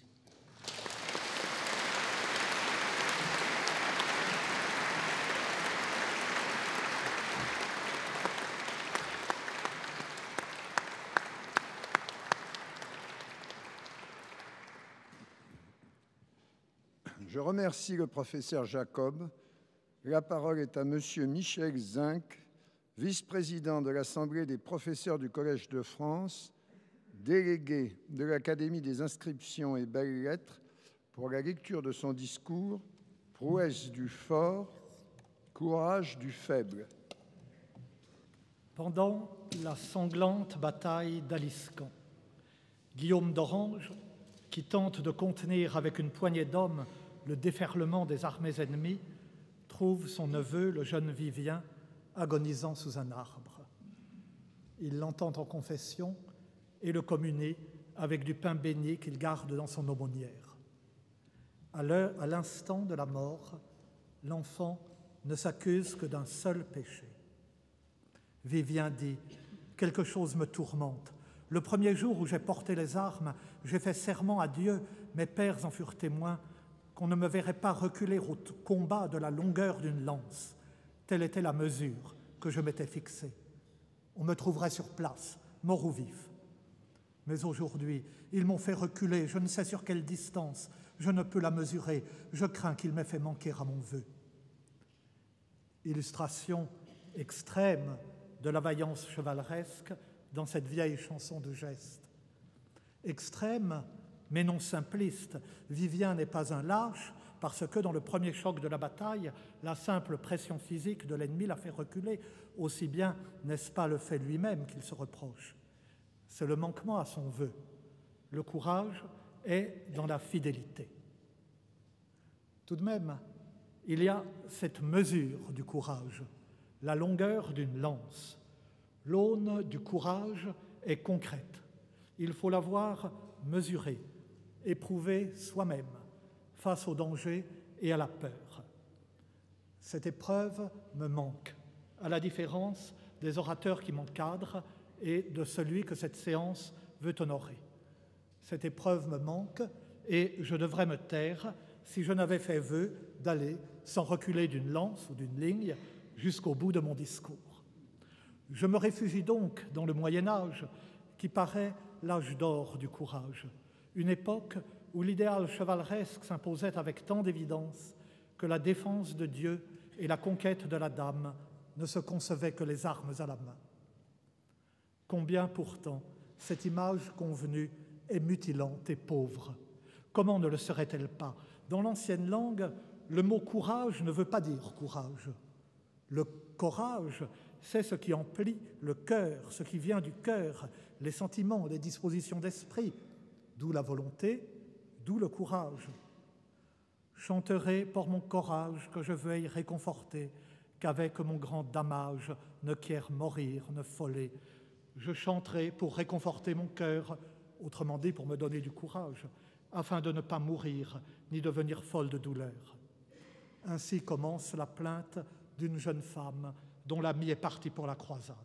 D: Je remercie le professeur Jacob. La parole est à Monsieur Michel Zinc, vice-président de l'Assemblée des professeurs du Collège de France, délégué de l'Académie des inscriptions et belles-lettres, pour la lecture de son discours « Prouesse du fort, courage du faible ».
G: Pendant la sanglante bataille d'Aliscan, Guillaume d'Orange, qui tente de contenir avec une poignée d'hommes le déferlement des armées ennemies, trouve son neveu, le jeune Vivien, agonisant sous un arbre. Il l'entend en confession et le communie avec du pain béni qu'il garde dans son aumônière. À l'instant de la mort, l'enfant ne s'accuse que d'un seul péché. Vivien dit « Quelque chose me tourmente. Le premier jour où j'ai porté les armes, j'ai fait serment à Dieu, mes pères en furent témoins, qu'on ne me verrait pas reculer au combat de la longueur d'une lance. Telle était la mesure que je m'étais fixée. On me trouverait sur place, mort ou vif. Mais aujourd'hui, ils m'ont fait reculer, je ne sais sur quelle distance, je ne peux la mesurer, je crains qu'il m'ait fait manquer à mon vœu. » Illustration extrême de la vaillance chevaleresque dans cette vieille chanson de geste. Extrême, mais non simpliste, Vivien n'est pas un lâche, parce que dans le premier choc de la bataille, la simple pression physique de l'ennemi l'a fait reculer, aussi bien n'est-ce pas le fait lui-même qu'il se reproche. C'est le manquement à son vœu. Le courage est dans la fidélité. Tout de même, il y a cette mesure du courage, la longueur d'une lance. L'aune du courage est concrète. Il faut l'avoir mesurée, éprouvée soi-même, face au danger et à la peur. Cette épreuve me manque, à la différence des orateurs qui m'encadrent et de celui que cette séance veut honorer. Cette épreuve me manque et je devrais me taire si je n'avais fait vœu d'aller, sans reculer d'une lance ou d'une ligne, jusqu'au bout de mon discours. Je me réfugie donc dans le Moyen-Âge, qui paraît l'âge d'or du courage, une époque où l'idéal chevaleresque s'imposait avec tant d'évidence que la défense de Dieu et la conquête de la dame ne se concevaient que les armes à la main. Combien pourtant cette image convenue est mutilante et pauvre. Comment ne le serait-elle pas? Dans l'ancienne langue, le mot courage ne veut pas dire courage. Le courage, c'est ce qui emplit le cœur, ce qui vient du cœur, les sentiments, les dispositions d'esprit, d'où la volonté, d'où le courage. Chanterai pour mon courage que je veuille réconforter, qu'avec mon grand damage ne quière mourir, ne foller. Je chanterai pour réconforter mon cœur, autrement dit pour me donner du courage, afin de ne pas mourir ni devenir folle de douleur. Ainsi commence la plainte d'une jeune femme dont l'ami est parti pour la croisade.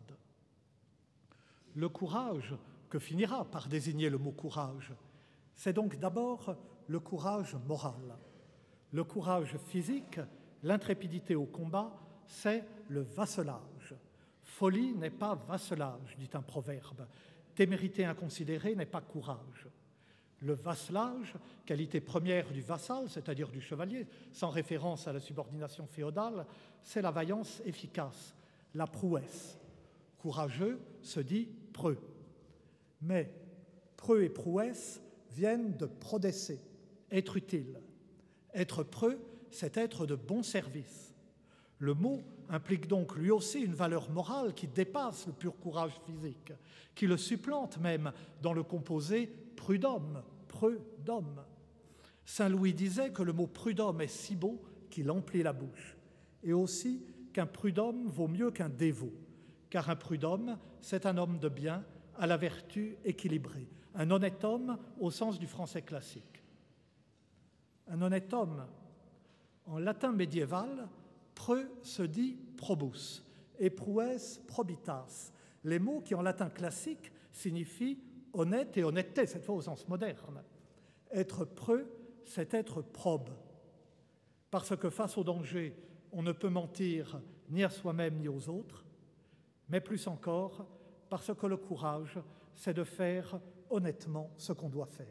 G: Le courage, que finira par désigner le mot courage, c'est donc d'abord le courage moral. Le courage physique, l'intrépidité au combat, c'est le vasselage. Folie n'est pas vasselage, dit un proverbe. Témérité inconsidérée n'est pas courage. Le vasselage, qualité première du vassal, c'est-à-dire du chevalier, sans référence à la subordination féodale, c'est la vaillance efficace, la prouesse. Courageux se dit preux. Mais preux et prouesse viennent de prodesser, être utile. Être preux, c'est être de bon service. Le mot implique donc lui aussi une valeur morale qui dépasse le pur courage physique, qui le supplante même dans le composé prud'homme, preux d'homme. Saint Louis disait que le mot prud'homme est si beau qu'il emplit la bouche, et aussi qu'un prud'homme vaut mieux qu'un dévot, car un prud'homme, c'est un homme de bien, à la vertu équilibrée, un honnête homme au sens du français classique. Un honnête homme, en latin médiéval, preux se dit probus et prouesse probitas, les mots qui en latin classique signifient honnête et honnêteté, cette fois au sens moderne. Être preux, c'est être probe, parce que face au danger, on ne peut mentir ni à soi-même ni aux autres, mais plus encore parce que le courage, c'est de faire honnêtement ce qu'on doit faire.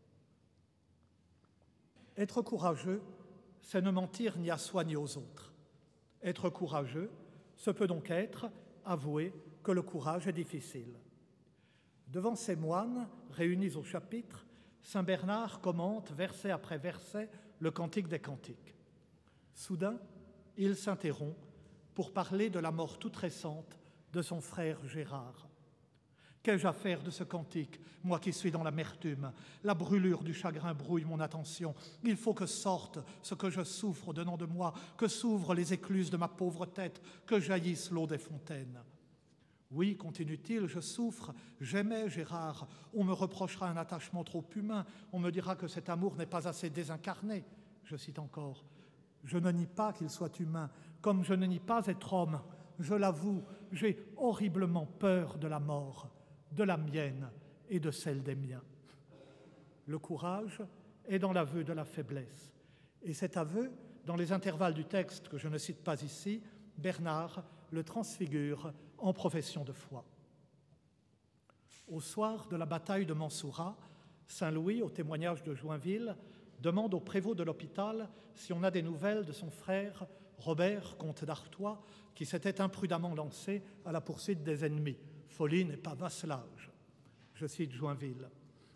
G: Être courageux, c'est ne mentir ni à soi ni aux autres. Être courageux, ce peut donc être avouer que le courage est difficile. Devant ces moines réunis au chapitre, saint Bernard commente verset après verset le Cantique des Cantiques. Soudain, il s'interrompt pour parler de la mort toute récente de son frère Gérard. Qu'ai-je à faire de ce cantique, moi qui suis dans l'amertume? La brûlure du chagrin brouille mon attention. Il faut que sorte ce que je souffre au-dedans de moi, que s'ouvrent les écluses de ma pauvre tête, que jaillisse l'eau des fontaines. Oui, continue-t-il, je souffre, j'aimais Gérard. On me reprochera un attachement trop humain, on me dira que cet amour n'est pas assez désincarné. Je cite encore, je ne nie pas qu'il soit humain, comme je ne nie pas être homme. je l'avoue, j'ai horriblement peur de la mort, de la mienne et de celle des miens. Le courage est dans l'aveu de la faiblesse. Et cet aveu, dans les intervalles du texte que je ne cite pas ici, Bernard le transfigure en profession de foi. Au soir de la bataille de Mansoura, Saint-Louis, au témoignage de Joinville, demande au prévôt de l'hôpital si on a des nouvelles de son frère Robert, comte d'Artois, qui s'était imprudemment lancé à la poursuite des ennemis. Folie n'est pas vasselage. Je cite Joinville.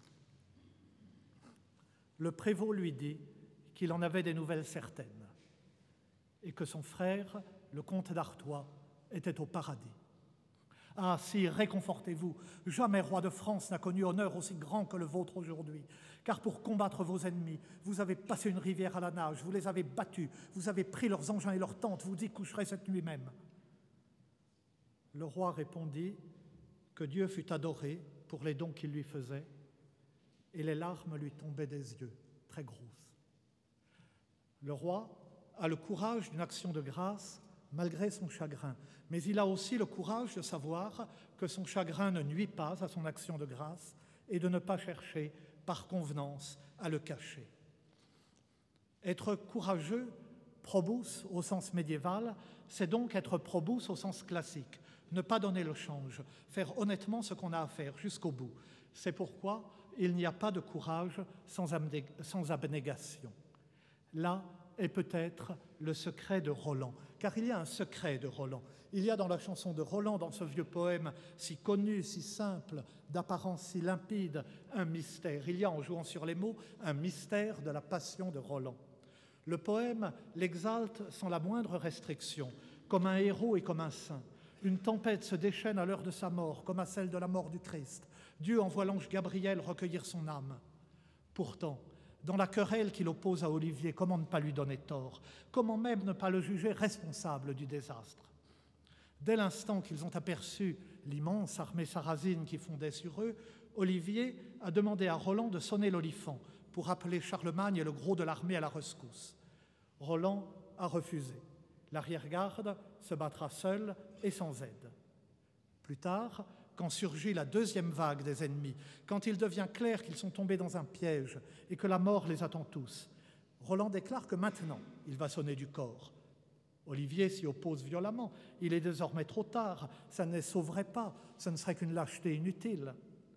G: Le prévôt lui dit qu'il en avait des nouvelles certaines et que son frère, le comte d'Artois, était au paradis. Ah, sire, réconfortez-vous, jamais roi de France n'a connu honneur aussi grand que le vôtre aujourd'hui, car pour combattre vos ennemis, vous avez passé une rivière à la nage, vous les avez battus, vous avez pris leurs engins et leurs tentes, vous y coucherez cette nuit même. Le roi répondit que Dieu fût adoré pour les dons qu'il lui faisait, et les larmes lui tombaient des yeux, très grosses. Le roi a le courage d'une action de grâce malgré son chagrin, mais il a aussi le courage de savoir que son chagrin ne nuit pas à son action de grâce et de ne pas chercher, par convenance, à le cacher. Être courageux, probus au sens médiéval, c'est donc être probus au sens classique, ne pas donner le change, faire honnêtement ce qu'on a à faire jusqu'au bout. C'est pourquoi il n'y a pas de courage sans abnégation. Là est peut-être le secret de Roland, car il y a un secret de Roland. Il y a dans la chanson de Roland, dans ce vieux poème si connu, si simple, d'apparence si limpide, un mystère. Il y a, en jouant sur les mots, un mystère de la passion de Roland. Le poème l'exalte sans la moindre restriction, comme un héros et comme un saint. Une tempête se déchaîne à l'heure de sa mort, comme à celle de la mort du Christ. Dieu envoie l'ange Gabriel recueillir son âme. Pourtant, dans la querelle qu'il oppose à Olivier, comment ne pas lui donner tort? Comment même ne pas le juger responsable du désastre? Dès l'instant qu'ils ont aperçu l'immense armée sarrasine qui fondait sur eux, Olivier a demandé à Roland de sonner l'olifant pour appeler Charlemagne et le gros de l'armée à la rescousse. Roland a refusé. L'arrière-garde se battra seule et sans aide. Plus tard, quand surgit la deuxième vague des ennemis, quand il devient clair qu'ils sont tombés dans un piège et que la mort les attend tous, Roland déclare que maintenant, il va sonner du corps. Olivier s'y oppose violemment. Il est désormais trop tard. Ça ne les sauverait pas. Ce ne serait qu'une lâcheté inutile.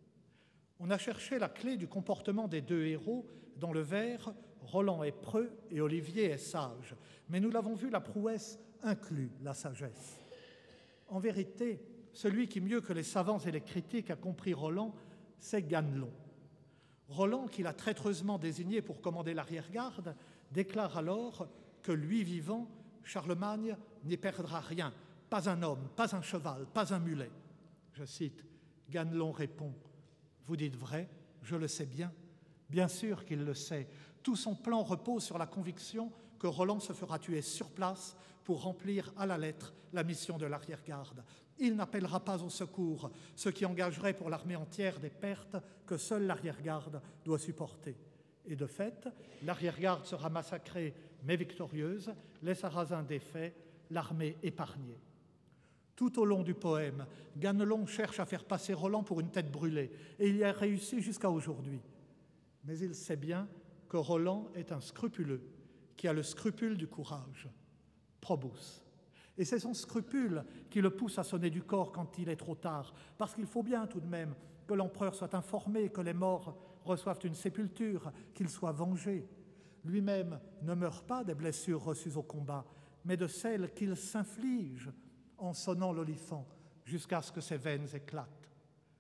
G: On a cherché la clé du comportement des deux héros dans le vers « Roland est preux et Olivier est sage ». Mais nous l'avons vu, la prouesse inclut la sagesse. En vérité, celui qui, mieux que les savants et les critiques, a compris Roland, c'est Ganelon. Roland, qu'il a traîtreusement désigné pour commander l'arrière-garde, déclare alors que, lui vivant, Charlemagne n'y perdra rien, pas un homme, pas un cheval, pas un mulet. Je cite, Ganelon répond, « Vous dites vrai, je le sais bien. Bien sûr qu'il le sait. Tout son plan repose sur la conviction que Roland se fera tuer sur place pour remplir à la lettre la mission de l'arrière-garde. Il n'appellera pas au secours, ce qui engagerait pour l'armée entière des pertes que seule l'arrière-garde doit supporter. Et de fait, l'arrière-garde sera massacrée mais victorieuse, les Sarrasins défaits, l'armée épargnée. Tout au long du poème, Ganelon cherche à faire passer Roland pour une tête brûlée, et il y a réussi jusqu'à aujourd'hui. Mais il sait bien que Roland est un scrupuleux, qui a le scrupule du courage, probus. Et c'est son scrupule qui le pousse à sonner du corps quand il est trop tard, parce qu'il faut bien tout de même que l'empereur soit informé, que les morts reçoivent une sépulture, qu'il soit vengé. Lui-même ne meurt pas des blessures reçues au combat, mais de celles qu'il s'inflige en sonnant l'olifant jusqu'à ce que ses veines éclatent.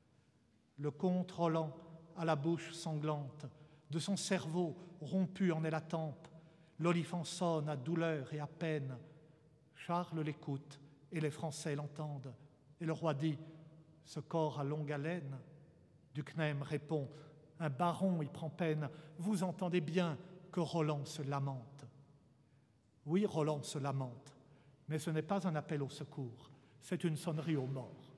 G: Le comte Roland a la bouche sanglante, de son cerveau rompu en est la tempe. L'olifant sonne à douleur et à peine. Charles l'écoute et les Français l'entendent. Et le roi dit « Ce corps a longue haleine ». Duquesne répond « Un baron y prend peine. Vous entendez bien que Roland se lamente. » Oui, Roland se lamente, mais ce n'est pas un appel au secours, c'est une sonnerie aux morts.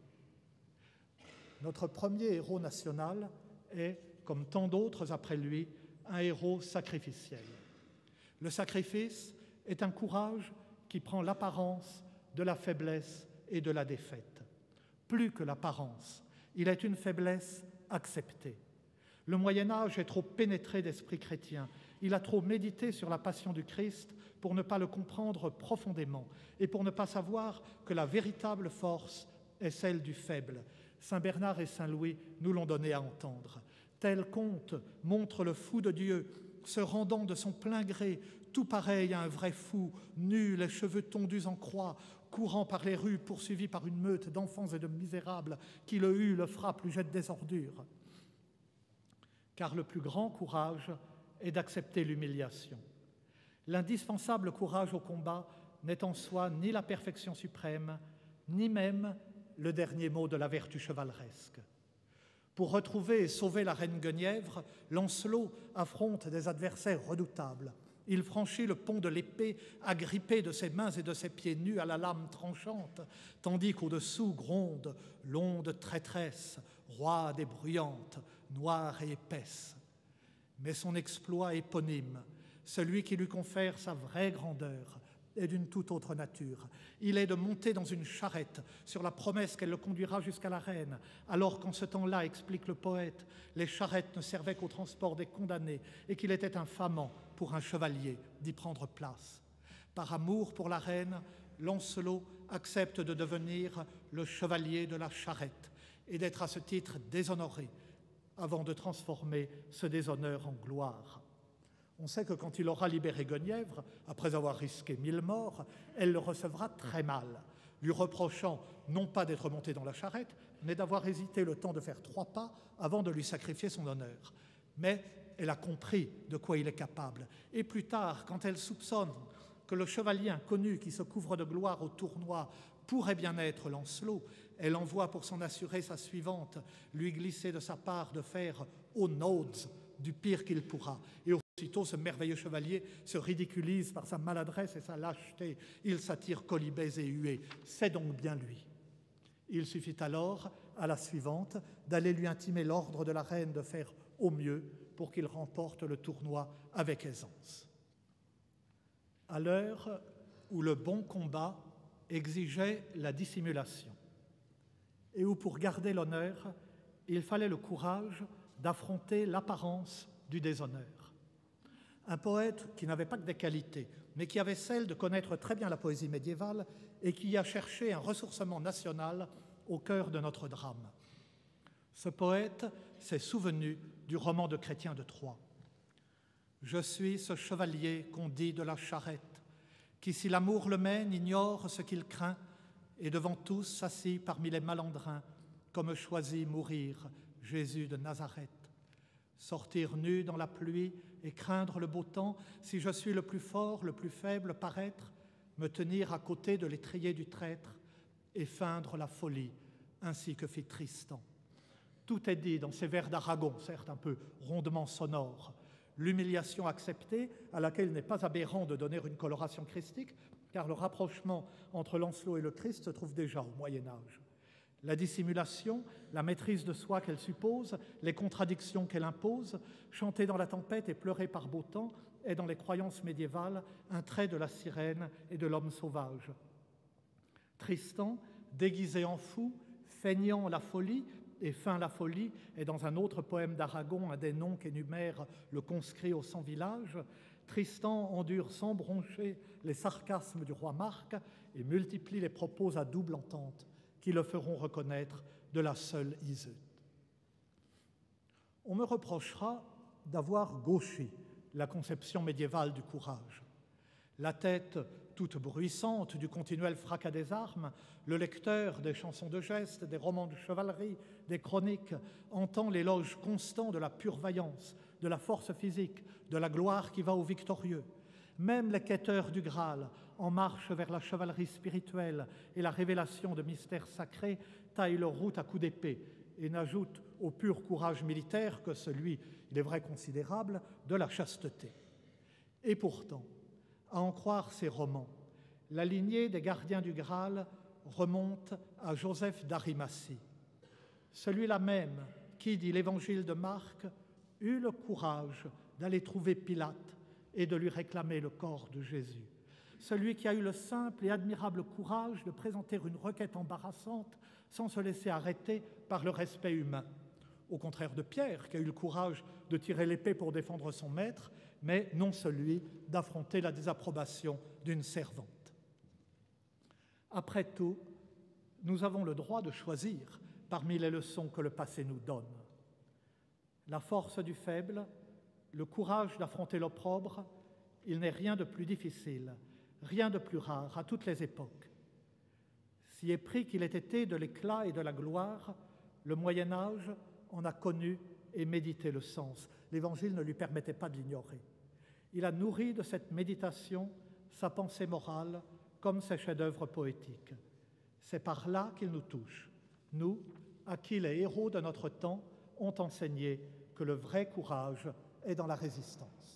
G: Notre premier héros national est, comme tant d'autres après lui, un héros sacrificiel. Le sacrifice est un courage qui prend l'apparence de la faiblesse et de la défaite. Plus que l'apparence, il est une faiblesse acceptée. Le Moyen-Âge est trop pénétré d'esprit chrétien. Il a trop médité sur la passion du Christ pour ne pas le comprendre profondément et pour ne pas savoir que la véritable force est celle du faible. Saint Bernard et Saint Louis nous l'ont donné à entendre. Tel conte montre le fou de Dieu se rendant de son plein gré, tout pareil à un vrai fou, nu, les cheveux tondus en croix, courant par les rues, poursuivi par une meute d'enfants et de misérables qui le huent, le frappent, lui jettent des ordures. Car le plus grand courage est d'accepter l'humiliation. L'indispensable courage au combat n'est en soi ni la perfection suprême, ni même le dernier mot de la vertu chevaleresque. Pour retrouver et sauver la reine Guenièvre, Lancelot affronte des adversaires redoutables. Il franchit le pont de l'épée, agrippé de ses mains et de ses pieds nus à la lame tranchante, tandis qu'au-dessous gronde l'onde traîtresse, roide et bruyante, noire et épaisse. Mais son exploit éponyme, celui qui lui confère sa vraie grandeur, est d'une toute autre nature. Il est de monter dans une charrette sur la promesse qu'elle le conduira jusqu'à la reine, alors qu'en ce temps-là, explique le poète, les charrettes ne servaient qu'au transport des condamnés et qu'il était infamant pour un chevalier d'y prendre place. Par amour pour la reine, Lancelot accepte de devenir le chevalier de la charrette et d'être à ce titre déshonoré avant de transformer ce déshonneur en gloire. On sait que quand il aura libéré Guenièvre, après avoir risqué 1000 morts, elle le recevra très mal, lui reprochant non pas d'être monté dans la charrette, mais d'avoir hésité le temps de faire 3 pas avant de lui sacrifier son honneur. Mais elle a compris de quoi il est capable. Et plus tard, quand elle soupçonne que le chevalier inconnu qui se couvre de gloire au tournoi pourrait bien être Lancelot, elle envoie pour s'en assurer sa suivante, lui glisser de sa part de faire au nodes du pire qu'il pourra. Et aussitôt, ce merveilleux chevalier se ridiculise par sa maladresse et sa lâcheté. Il s'attire colibets et huées. C'est donc bien lui. Il suffit alors, à la suivante, d'aller lui intimer l'ordre de la reine de faire au mieux pour qu'il remporte le tournoi avec aisance. À l'heure où le bon combat exigeait la dissimulation et où, pour garder l'honneur, il fallait le courage d'affronter l'apparence du déshonneur. Un poète qui n'avait pas que des qualités, mais qui avait celle de connaître très bien la poésie médiévale et qui a cherché un ressourcement national au cœur de notre drame. Ce poète s'est souvenu du roman de Chrétien de Troyes. « Je suis ce chevalier qu'on dit de la charrette, qui, si l'amour le mène, ignore ce qu'il craint, et devant tous s'assit parmi les malandrins, comme choisit mourir Jésus de Nazareth. Sortir nu dans la pluie et craindre le beau temps, si je suis le plus fort, le plus faible, paraître, me tenir à côté de l'étrier du traître et feindre la folie, ainsi que fit Tristan. » Tout est dit dans ces vers d'Aragon, certes un peu rondement sonores. L'humiliation acceptée, à laquelle il n'est pas aberrant de donner une coloration christique, car le rapprochement entre Lancelot et le Christ se trouve déjà au Moyen-Âge. La dissimulation, la maîtrise de soi qu'elle suppose, les contradictions qu'elle impose, chanter dans la tempête et pleurer par beau temps, est dans les croyances médiévales un trait de la sirène et de l'homme sauvage. Tristan, déguisé en fou, feignant la folie et feint la folie, est dans un autre poème d'Aragon un des noms qu'énumère le conscrit aux 100 villages. Tristan endure sans broncher les sarcasmes du roi Marc et multiplie les propos à double entente qui le feront reconnaître de la seule Iseut. On me reprochera d'avoir gauchi la conception médiévale du courage. La tête toute bruissante du continuel fracas des armes, le lecteur des chansons de geste, des romans de chevalerie, des chroniques, entend l'éloge constant de la pure vaillance, de la force physique, de la gloire qui va aux victorieux. Même les quêteurs du Graal, en marche vers la chevalerie spirituelle et la révélation de mystères sacrés, taillent leur route à coups d'épée et n'ajoutent au pur courage militaire que celui, il est vrai considérable, de la chasteté. Et pourtant, à en croire ces romans, la lignée des gardiens du Graal remonte à Joseph d'Arimathie, celui-là même qui, dit l'Évangile de Marc, eut le courage d'aller trouver Pilate et de lui réclamer le corps de Jésus. celui qui a eu le simple et admirable courage de présenter une requête embarrassante sans se laisser arrêter par le respect humain. Au contraire de Pierre, qui a eu le courage de tirer l'épée pour défendre son maître, mais non celui d'affronter la désapprobation d'une servante. Après tout, nous avons le droit de choisir parmi les leçons que le passé nous donne. La force du faible, le courage d'affronter l'opprobre, il n'est rien de plus difficile, rien de plus rare à toutes les époques. Si épris qu'il ait été de l'éclat et de la gloire, le Moyen-Âge en a connu et médité le sens. L'Évangile ne lui permettait pas de l'ignorer. Il a nourri de cette méditation sa pensée morale comme ses chefs-d'œuvre poétiques. C'est par là qu'il nous touche, nous, à qui les héros de notre temps ont enseigné que le vrai courage est dans la résistance.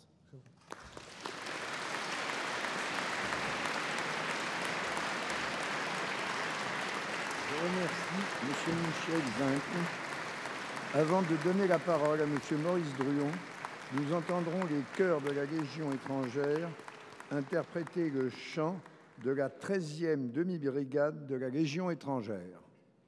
D: Je remercie M. Michel Zinc. Avant de donner la parole à M. Maurice Druon, nous entendrons les chœurs de la Légion étrangère interpréter le chant de la 13e demi-brigade de la Légion étrangère.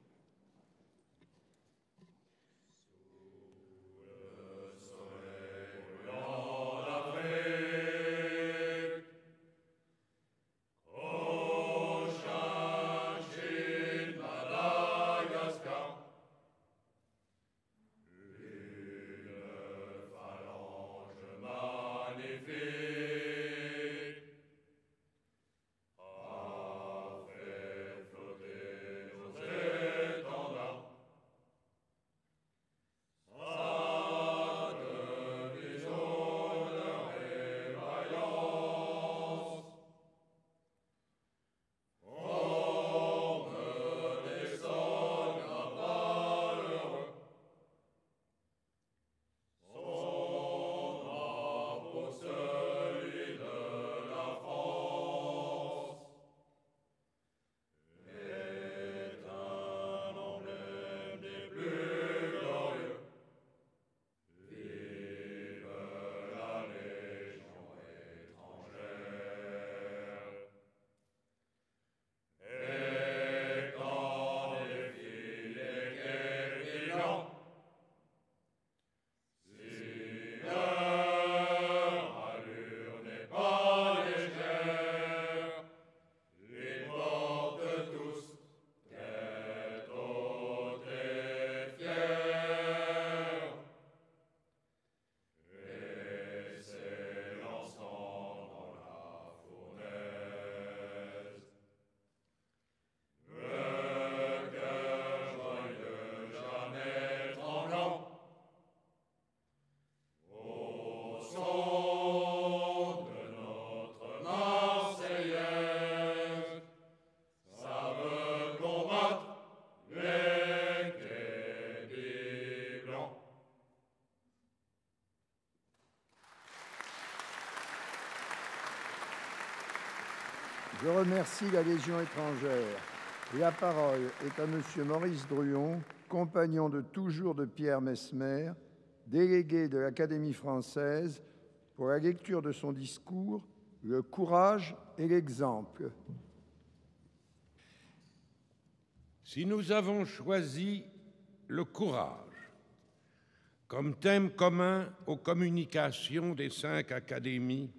D: Je remercie la Légion étrangère. La parole est à M. Maurice Druon, compagnon de toujours de Pierre Messmer, délégué de l'Académie française, pour la lecture de son discours « Le courage et l'exemple ».
E: Si nous avons choisi le courage comme thème commun aux communications des 5 académies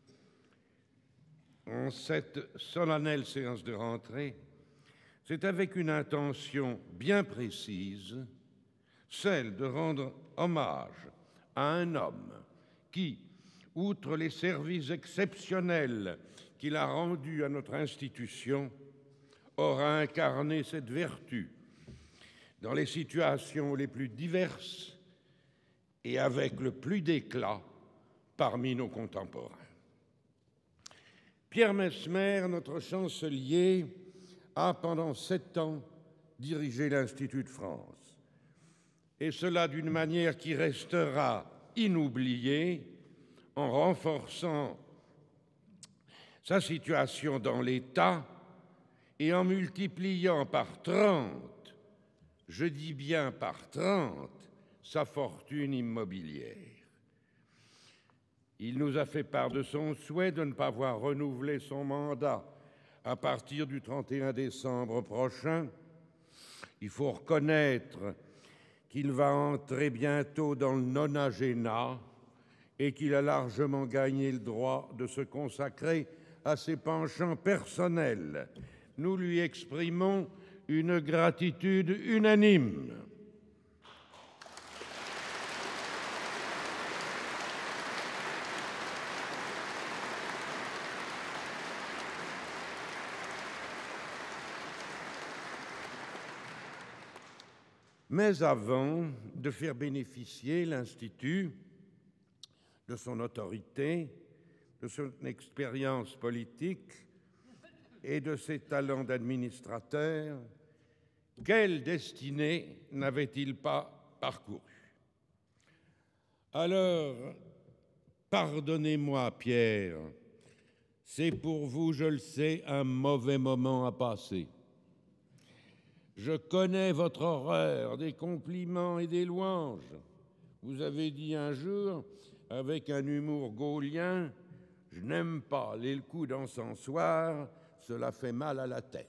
E: en cette solennelle séance de rentrée, c'est avec une intention bien précise, celle de rendre hommage à un homme qui, outre les services exceptionnels qu'il a rendus à notre institution, aura incarné cette vertu dans les situations les plus diverses et avec le plus d'éclat parmi nos contemporains. Pierre Messmer, notre chancelier, a pendant 7 ans dirigé l'Institut de France, et cela d'une manière qui restera inoubliée en renforçant sa situation dans l'État et en multipliant par 30, je dis bien par 30, sa fortune immobilière. Il nous a fait part de son souhait de ne pas voir renouveler son mandat à partir du 31 décembre prochain. Il faut reconnaître qu'il va entrer bientôt dans le nonagénat et qu'il a largement gagné le droit de se consacrer à ses penchants personnels. Nous lui exprimons une gratitude unanime. Mais avant de faire bénéficier l'Institut de son autorité, de son expérience politique et de ses talents d'administrateur, quelle destinée n'avait-il pas parcouru? Alors, pardonnez-moi, Pierre, c'est pour vous, je le sais, un mauvais moment à passer. Je connais votre horreur des compliments et des louanges. Vous avez dit un jour, avec un humour gaulien, « Je n'aime pas les coups d'encensoir, cela fait mal à la tête. »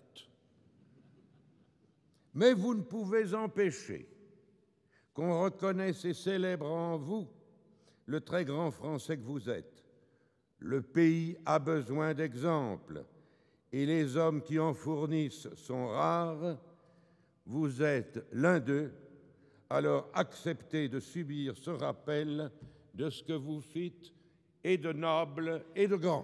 E: Mais vous ne pouvez empêcher qu'on reconnaisse et célèbre en vous le très grand Français que vous êtes. Le pays a besoin d'exemples, et les hommes qui en fournissent sont rares. Vous êtes l'un d'eux, alors acceptez de subir ce rappel de ce que vous fîtes, et de noble et de grand.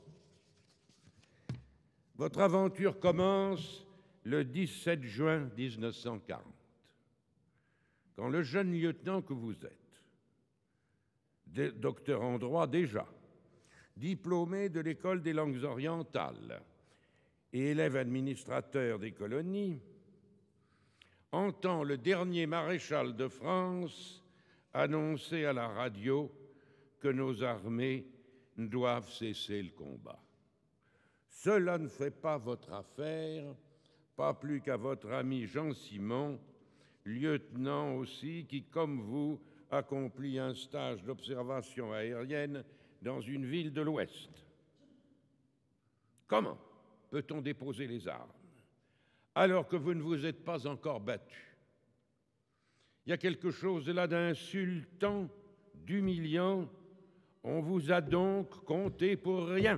E: Votre aventure commence le 17 juin 1940, quand le jeune lieutenant que vous êtes, docteur en droit déjà, diplômé de l'École des langues orientales et élève administrateur des colonies, entend le dernier maréchal de France annoncer à la radio que nos armées doivent cesser le combat. Cela ne fait pas votre affaire, pas plus qu'à votre ami Jean Simon, lieutenant aussi, qui, comme vous, accomplit un stage d'observation aérienne dans une ville de l'Ouest. Comment peut-on déposer les armes alors que vous ne vous êtes pas encore battu? Il y a quelque chose là d'insultant, d'humiliant. On vous a donc compté pour rien.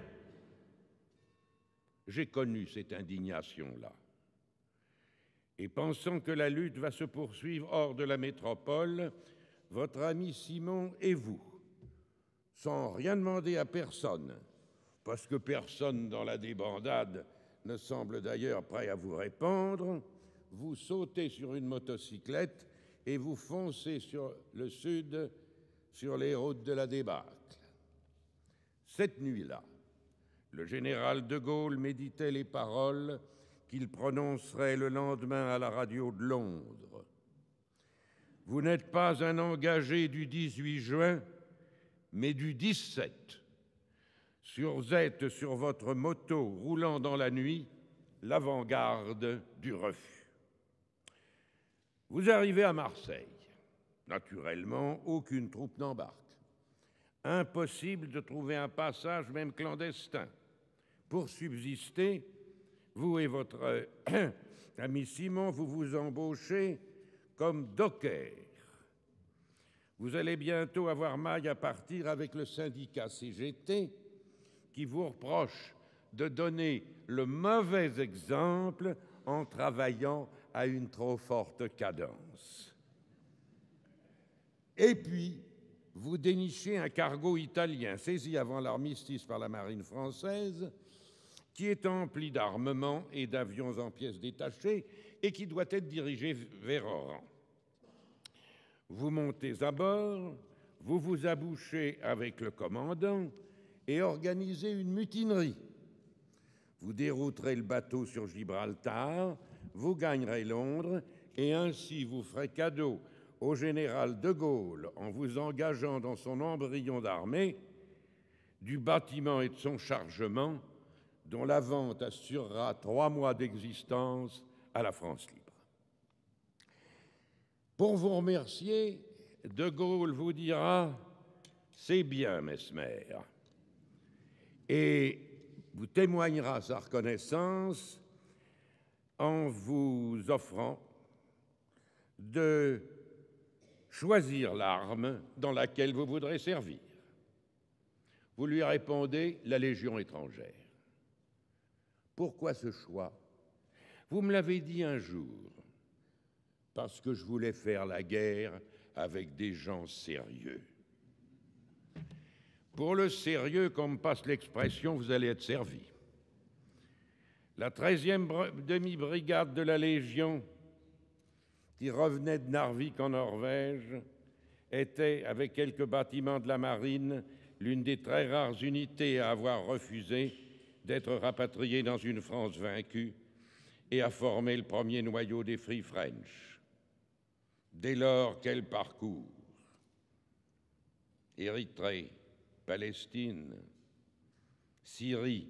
E: J'ai connu cette indignation-là. Et pensant que la lutte va se poursuivre hors de la métropole, votre ami Simon et vous, sans rien demander à personne, parce que personne dans la débandade ne semble d'ailleurs prêt à vous répondre, vous sautez sur une motocyclette et vous foncez sur le sud, sur les routes de la débâcle. Cette nuit-là, le général de Gaulle méditait les paroles qu'il prononcerait le lendemain à la radio de Londres. Vous n'êtes pas un engagé du 18 juin, mais du 17. Vous êtes sur votre moto roulant dans la nuit, l'avant-garde du refus. Vous arrivez à Marseille. Naturellement, aucune troupe n'embarque. Impossible de trouver un passage, même clandestin. Pour subsister, vous et votre ami Simon, vous vous embauchez comme docker. Vous allez bientôt avoir maille à partir avec le syndicat CGT qui vous reproche de donner le mauvais exemple en travaillant à une trop forte cadence. Et puis, vous dénichez un cargo italien saisi avant l'armistice par la marine française qui est empli d'armements et d'avions en pièces détachées et qui doit être dirigé vers Oran. Vous montez à bord, vous vous abouchez avec le commandant et organisez une mutinerie. Vous dérouterez le bateau sur Gibraltar, vous gagnerez Londres et ainsi vous ferez cadeau au général de Gaulle en vous engageant dans son embryon d'armée du bâtiment et de son chargement dont la vente assurera 3 mois d'existence à la France libre. Pour vous remercier, de Gaulle vous dira C'est bien, Mesmer. Et vous témoignera sa reconnaissance en vous offrant de choisir l'arme dans laquelle vous voudrez servir. Vous lui répondez la Légion étrangère. Pourquoi ce choix? Vous me l'avez dit un jour, parce que je voulais faire la guerre avec des gens sérieux. Pour le sérieux, comme passe l'expression, vous allez être servi. La 13e demi-brigade de la Légion, qui revenait de Narvik en Norvège, était, avec quelques bâtiments de la marine, l'une des très rares unités à avoir refusé d'être rapatriée dans une France vaincue et à former le premier noyau des Free French. Dès lors, quel parcours? Érythrée, Palestine, Syrie.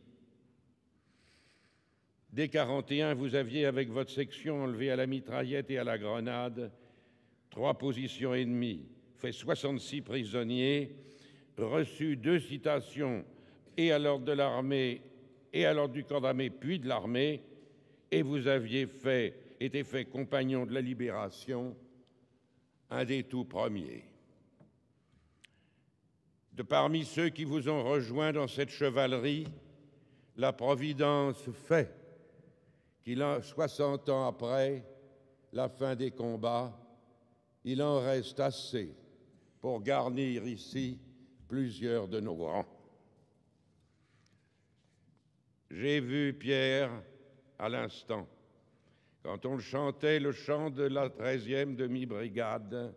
E: Dès 1941, vous aviez, avec votre section enlevée à la mitraillette et à la grenade, 3 positions ennemies, fait 66 prisonniers, reçu 2 citations et à l'ordre de l'armée et à l'ordre du corps d'armée, puis de l'armée, et vous aviez été fait compagnon de la libération, un des tout premiers. De parmi ceux qui vous ont rejoint dans cette chevalerie, la Providence fait qu'il en 60 ans après la fin des combats, il en reste assez pour garnir ici plusieurs de nos rangs. J'ai vu, Pierre, à l'instant, quand on chantait le chant de la 13e demi-brigade,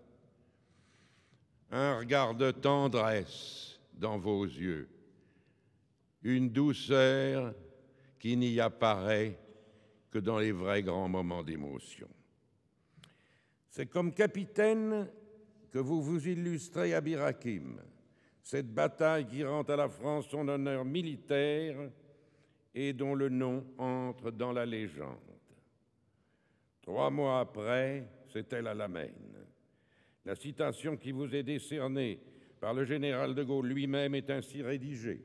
E: un regard de tendresse dans vos yeux, une douceur qui n'y apparaît que dans les vrais grands moments d'émotion. C'est comme capitaine que vous vous illustrez à Bir Hakeim, cette bataille qui rend à la France son honneur militaire et dont le nom entre dans la légende. 3 mois après, c'était l'Alamein. La citation qui vous est décernée par le général de Gaulle lui-même est ainsi rédigée.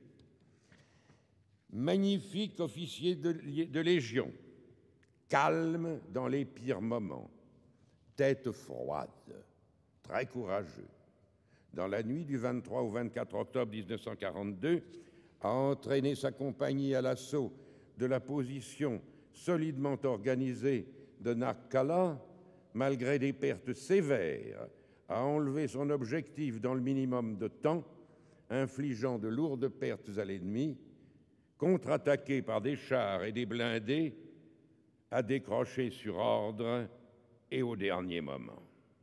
E: Magnifique officier de Légion, calme dans les pires moments, tête froide, très courageux. Dans la nuit du 23 au 24 octobre 1942, a entraîné sa compagnie à l'assaut de la position solidement organisée de Narkala, malgré des pertes sévères, a enlevé son objectif dans le minimum de temps, infligeant de lourdes pertes à l'ennemi, contre-attaqué par des chars et des blindés, a décroché sur ordre et au dernier moment.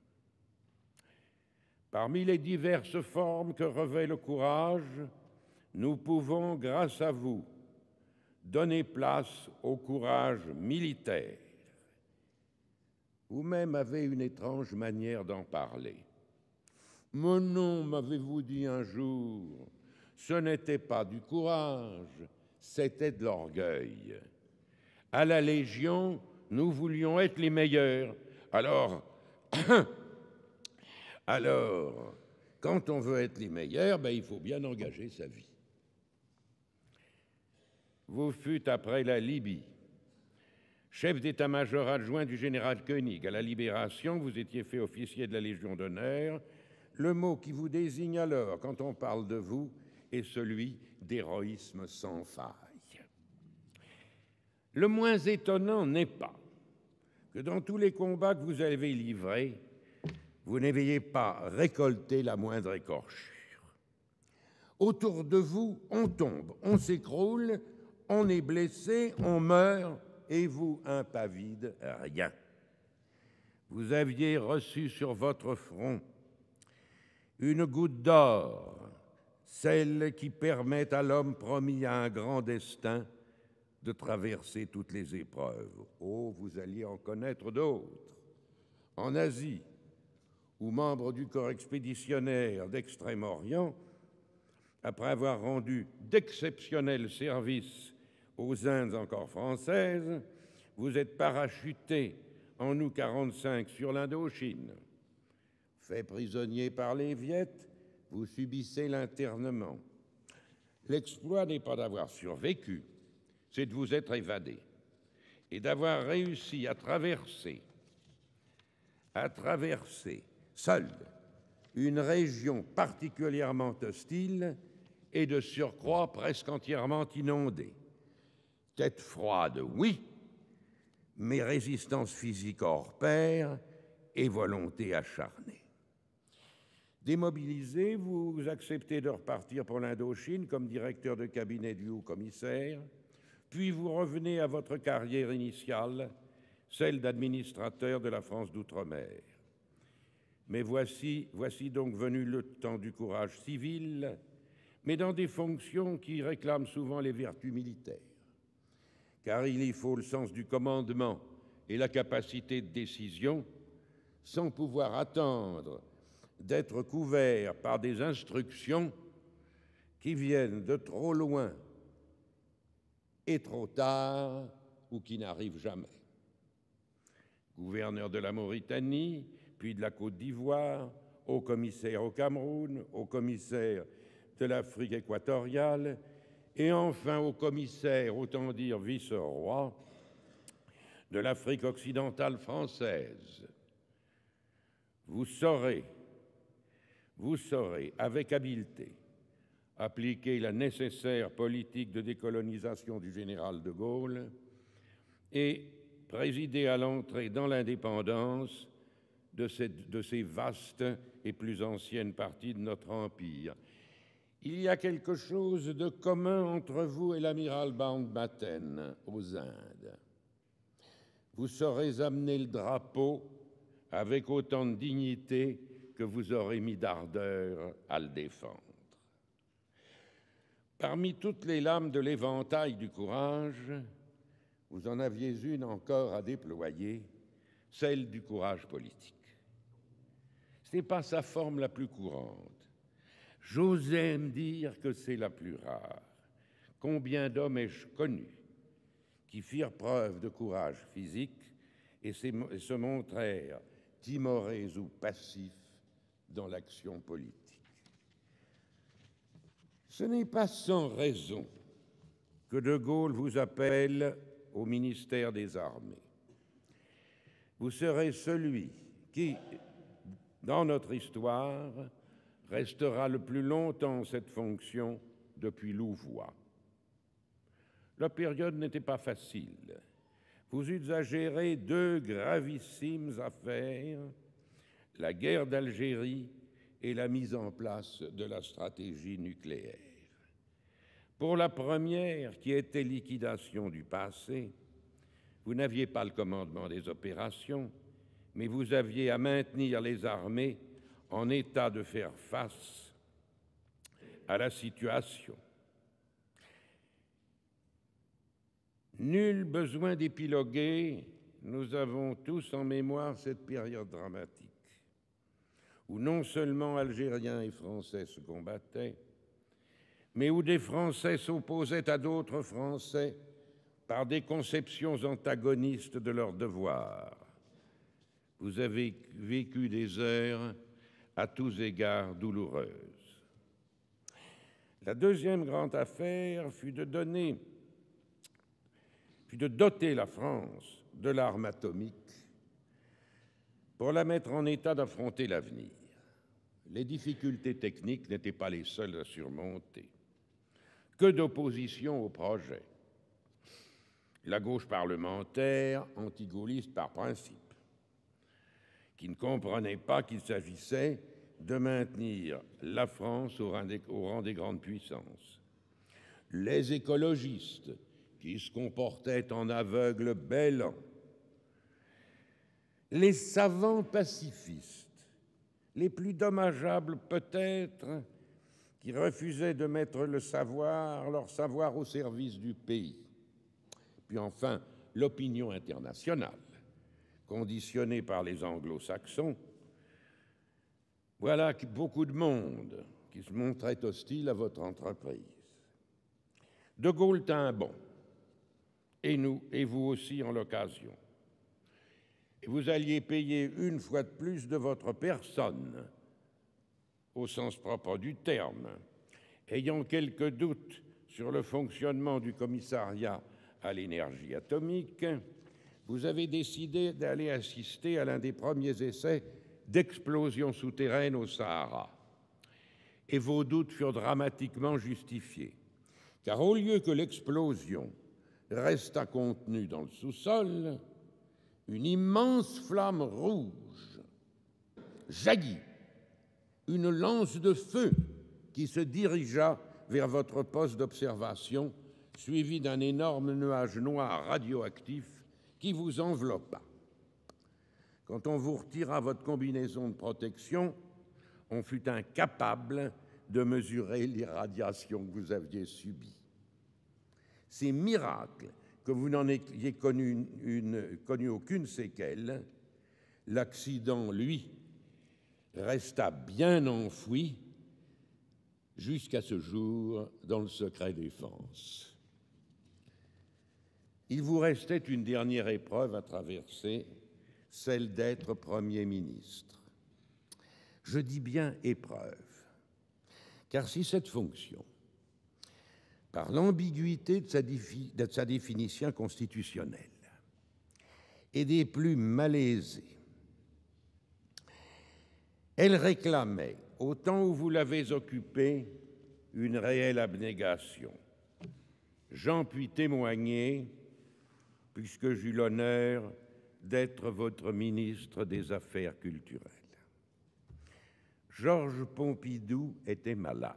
E: Parmi les diverses formes que revêt le courage, nous pouvons, grâce à vous, donner place au courage militaire. Vous-même avez une étrange manière d'en parler. Mais non, m'avez-vous dit un jour, ce n'était pas du courage, c'était de l'orgueil. À la Légion, nous voulions être les meilleurs. Alors, quand on veut être les meilleurs, il faut bien engager sa vie. Vous fûtes après la Libye, chef d'état-major adjoint du général Koenig. À la Libération, vous étiez fait officier de la Légion d'honneur. Le mot qui vous désigne alors, quand on parle de vous, est celui d'héroïsme sans faille. Le moins étonnant n'est pas que dans tous les combats que vous avez livrés, vous n'ayez pas récolté la moindre écorchure. Autour de vous, on tombe, on s'écroule, on est blessé, on meurt, et vous, impavide, rien. Vous aviez reçu sur votre front une goutte d'or, celle qui permet à l'homme promis à un grand destin de traverser toutes les épreuves. Oh, vous alliez en connaître d'autres. En Asie, où membre du corps expéditionnaire d'Extrême-Orient, après avoir rendu d'exceptionnels services aux Indes encore françaises, vous êtes parachuté en août 1945 sur l'Indochine. Fait prisonnier par les Viettes, vous subissez l'internement. L'exploit n'est pas d'avoir survécu, c'est de vous être évadé et d'avoir réussi à traverser seul une région particulièrement hostile et de surcroît presque entièrement inondée. Tête froide, oui, mais résistance physique hors pair et volonté acharnée. Démobilisé, vous acceptez de repartir pour l'Indochine comme directeur de cabinet du haut-commissaire, puis vous revenez à votre carrière initiale, celle d'administrateur de la France d'outre-mer. Mais voici donc venu le temps du courage civil, mais dans des fonctions qui réclament souvent les vertus militaires. Car il y faut le sens du commandement et la capacité de décision, sans pouvoir attendre d'être couvert par des instructions qui viennent de trop loin et trop tard ou qui n'arrivent jamais. Gouverneur de la Mauritanie, puis de la Côte d'Ivoire, haut-commissaire au Cameroun, haut-commissaire de l'Afrique équatoriale, et enfin haut-commissaire, autant dire vice-roi, de l'Afrique occidentale française. Vous saurez, avec habileté, appliquer la nécessaire politique de décolonisation du général de Gaulle et présider à l'entrée dans l'indépendance de ces vastes et plus anciennes parties de notre empire. Il y a quelque chose de commun entre vous et l'amiral Mountbatten aux Indes. Vous saurez amener le drapeau avec autant de dignité que vous aurez mis d'ardeur à le défendre. Parmi toutes les lames de l'éventail du courage, vous en aviez une encore à déployer, celle du courage politique. Ce n'est pas sa forme la plus courante. J'osais me dire que c'est la plus rare. Combien d'hommes ai-je connus qui firent preuve de courage physique et se montrèrent timorés ou passifs dans l'action politique. Ce n'est pas sans raison que De Gaulle vous appelle au ministère des Armées. Vous serez celui qui, dans notre histoire, restera le plus longtemps cette fonction depuis Louvois. La période n'était pas facile. Vous eûtes à gérer deux gravissimes affaires, la guerre d'Algérie et la mise en place de la stratégie nucléaire. Pour la première, qui était liquidation du passé, vous n'aviez pas le commandement des opérations, mais vous aviez à maintenir les armées en état de faire face à la situation. Nul besoin d'épiloguer, nous avons tous en mémoire cette période dramatique où non seulement Algériens et Français se combattaient, mais où des Français s'opposaient à d'autres Français par des conceptions antagonistes de leurs devoirs. Vous avez vécu des heures à tous égards douloureuses. La deuxième grande affaire fut de doter la France de l'arme atomique pour la mettre en état d'affronter l'avenir. Les difficultés techniques n'étaient pas les seules à surmonter. Que d'opposition au projet. La gauche parlementaire, anti-gaulliste par principe, qui ne comprenait pas qu'il s'agissait de maintenir la France au rang des grandes puissances. Les écologistes, qui se comportaient en aveugles bêlants. Les savants pacifistes, les plus dommageables peut-être, qui refusaient de mettre leur savoir au service du pays. Puis enfin, l'opinion internationale, conditionnée par les anglo-saxons. Voilà beaucoup de monde qui se montrait hostile à votre entreprise. De Gaulle tint bon, et nous, et vous aussi en l'occasion. Et vous alliez payer une fois de plus de votre personne au sens propre du terme. Ayant quelques doutes sur le fonctionnement du commissariat à l'énergie atomique, vous avez décidé d'aller assister à l'un des premiers essais d'explosion souterraine au Sahara. Et vos doutes furent dramatiquement justifiés, car au lieu que l'explosion resta contenue dans le sous-sol, une immense flamme rouge jaillit, une lance de feu qui se dirigea vers votre poste d'observation, suivi d'un énorme nuage noir radioactif qui vous enveloppa. Quand on vous retira votre combinaison de protection, on fut incapable de mesurer l'irradiation que vous aviez subie. C'est miracle que vous n'en ayez connu aucune séquelle. L'accident, lui, resta bien enfoui jusqu'à ce jour dans le secret défense. Il vous restait une dernière épreuve à traverser, celle d'être Premier ministre. Je dis bien épreuve, car si cette fonction, par l'ambiguïté de sa définition constitutionnelle, et des plus malaisées, elle réclamait, au temps où vous l'avez occupée, une réelle abnégation. J'en puis témoigner, puisque j'eus l'honneur d'être votre ministre des Affaires culturelles. Georges Pompidou était malade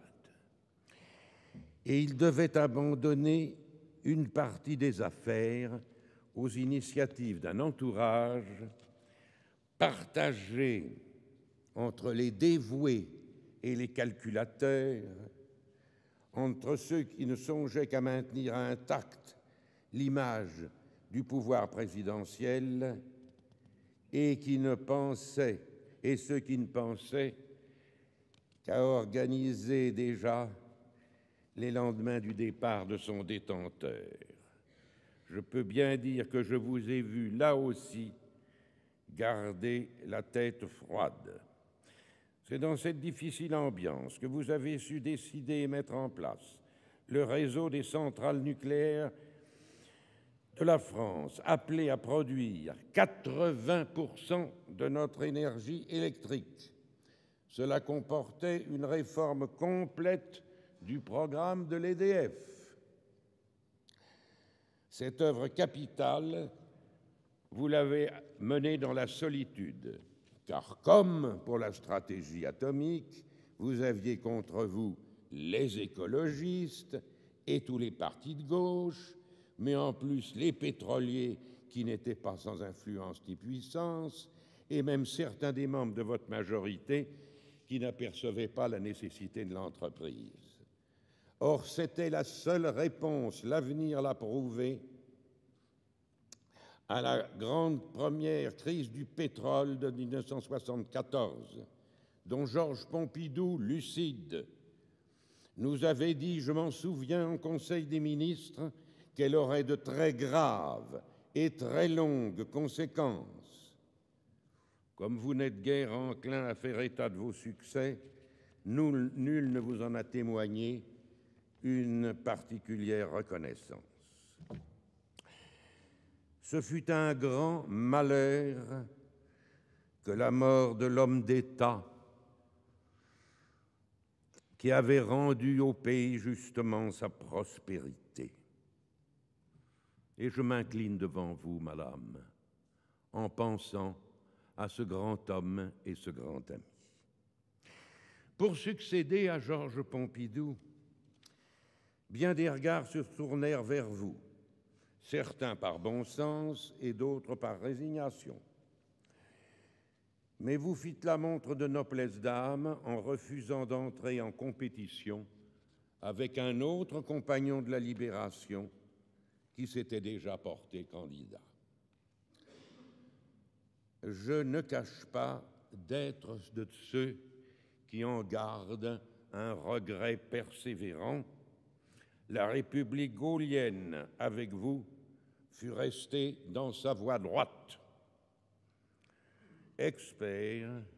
E: et il devait abandonner une partie des affaires aux initiatives d'un entourage partagé entre les dévoués et les calculateurs, entre ceux qui ne songeaient qu'à maintenir intacte l'image du pouvoir présidentiel et ceux qui ne pensaient qu'à organiser déjà les lendemains du départ de son détenteur. Je peux bien dire que je vous ai vu là aussi garder la tête froide. C'est dans cette difficile ambiance que vous avez su décider et mettre en place le réseau des centrales nucléaires de la France, appelé à produire 80% de notre énergie électrique. Cela comportait une réforme complète du programme de l'EDF. Cette œuvre capitale, vous l'avez menée dans la solitude, car comme pour la stratégie atomique, vous aviez contre vous les écologistes et tous les partis de gauche, mais en plus les pétroliers qui n'étaient pas sans influence ni puissance, et même certains des membres de votre majorité qui n'apercevaient pas la nécessité de l'entreprise. Or, c'était la seule réponse, l'avenir l'a prouvé, à la grande première crise du pétrole de 1974, dont Georges Pompidou, lucide, nous avait dit, je m'en souviens, en Conseil des ministres, qu'elle aurait de très graves et très longues conséquences. Comme vous n'êtes guère enclin à faire état de vos succès, nul ne vous en a témoigné une particulière reconnaissance. Ce fut un grand malheur que la mort de l'homme d'État qui avait rendu au pays justement sa prospérité. Et je m'incline devant vous, madame, en pensant à ce grand homme et ce grand ami. Pour succéder à Georges Pompidou, bien des regards se tournèrent vers vous, certains par bon sens et d'autres par résignation. Mais vous fîtes la montre de noblesse d'âme en refusant d'entrer en compétition avec un autre compagnon de la Libération qui s'était déjà porté candidat. Je ne cache pas d'être de ceux qui en gardent un regret persévérant. La République gaulienne, avec vous, fut restée dans sa voie droite. Expert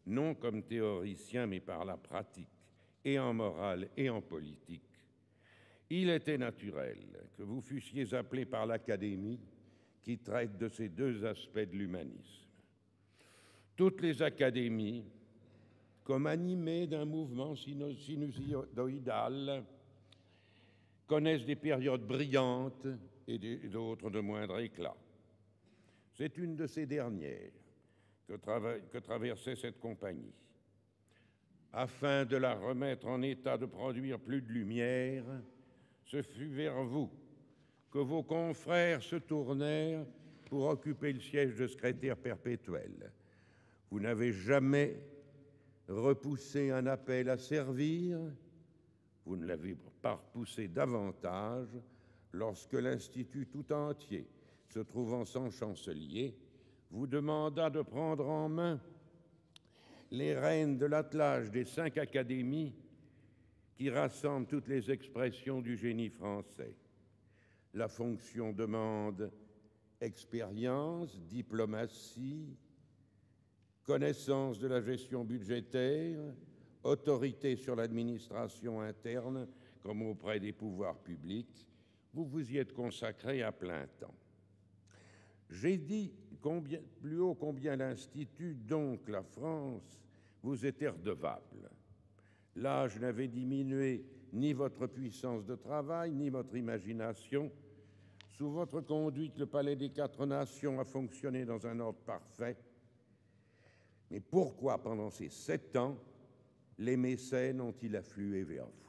E: non comme théoricien, mais par la pratique, et en morale et en politique, il était naturel que vous fussiez appelé par l'Académie qui traite de ces deux aspects de l'humanisme. Toutes les académies, comme animées d'un mouvement sinusoïdal, connaissent des périodes brillantes et d'autres de moindre éclat. C'est une de ces dernières que traversait cette compagnie. Afin de la remettre en état de produire plus de lumière, ce fut vers vous que vos confrères se tournèrent pour occuper le siège de secrétaire perpétuel. Vous n'avez jamais repoussé un appel à servir, vous ne l'avez pas repoussé davantage lorsque l'Institut tout entier, se trouvant sans chancelier, vous demanda de prendre en main les rênes de l'attelage des 5 académies qui rassemblent toutes les expressions du génie français. La fonction demande expérience, diplomatie, connaissance de la gestion budgétaire, autorité sur l'administration interne comme auprès des pouvoirs publics. Vous vous y êtes consacré à plein temps. J'ai dit plus haut combien l'Institut, donc la France, vous était redevable. L'âge n'avait diminué ni votre puissance de travail, ni votre imagination. Sous votre conduite, le Palais des 4 Nations a fonctionné dans un ordre parfait. Mais pourquoi, pendant ces 7 ans, les mécènes ont-ils afflué vers vous?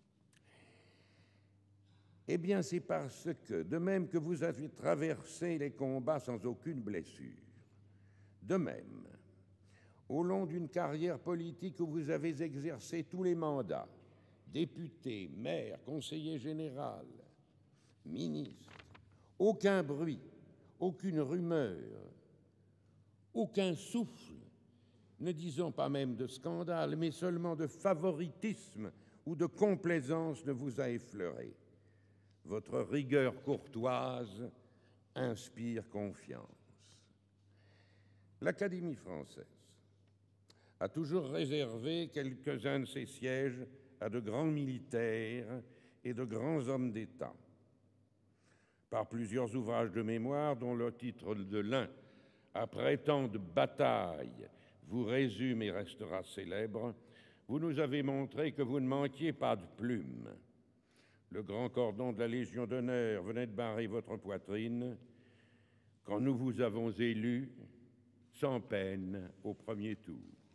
E: Eh bien, c'est parce que, de même que vous avez traversé les combats sans aucune blessure, de même, au long d'une carrière politique où vous avez exercé tous les mandats, député, maire, conseiller général, ministre, aucun bruit, aucune rumeur, aucun souffle, ne disons pas même de scandale, mais seulement de favoritisme ou de complaisance ne vous a effleuré. Votre rigueur courtoise inspire confiance. L'Académie française a toujours réservé quelques-uns de ses sièges à de grands militaires et de grands hommes d'État. Par plusieurs ouvrages de mémoire, dont le titre de l'un, après tant de batailles, vous résume et restera célèbre, vous nous avez montré que vous ne manquiez pas de plumes. Le grand cordon de la Légion d'honneur venait de barrer votre poitrine quand nous vous avons élu sans peine au premier tour.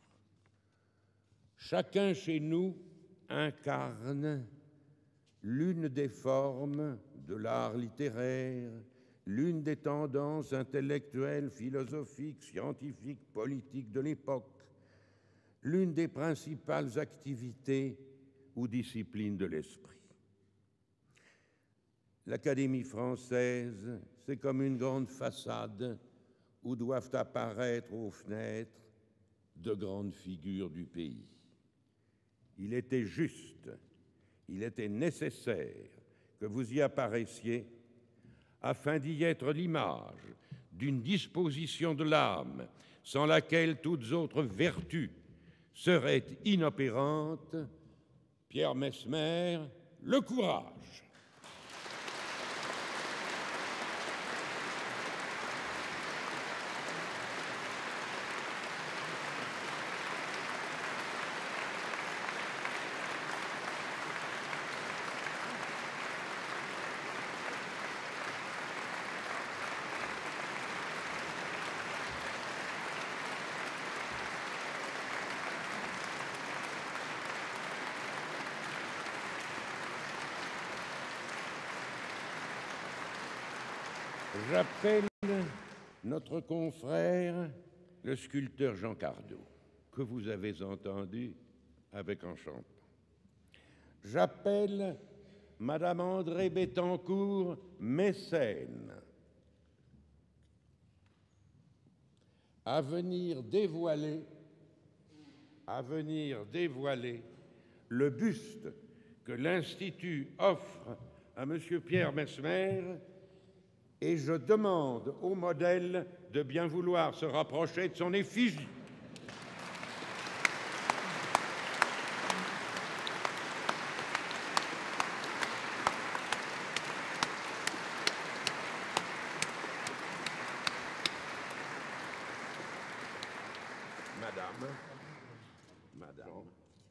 E: Chacun chez nous incarne l'une des formes de l'art littéraire, l'une des tendances intellectuelles, philosophiques, scientifiques, politiques de l'époque, l'une des principales activités ou disciplines de l'esprit. L'Académie française, c'est comme une grande façade où doivent apparaître aux fenêtres de grandes figures du pays. Il était juste, il était nécessaire que vous y apparaissiez afin d'y être l'image d'une disposition de l'âme sans laquelle toutes autres vertus seraient inopérantes. Pierre Messmer, le courage. J'appelle notre confrère, le sculpteur Jean Cardot, que vous avez entendu avec enchantement. J'appelle Madame André Bettencourt, mécène, à venir dévoiler le buste que l'Institut offre à M. Pierre Messmer, et je demande au modèle de bien vouloir se rapprocher de son effigie. Madame. Madame.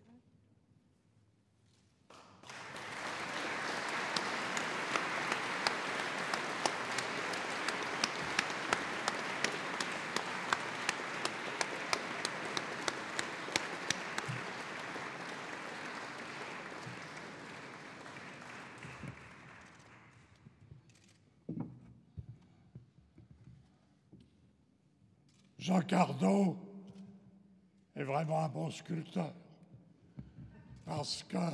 H: Jean Cardot est vraiment un bon sculpteur parce que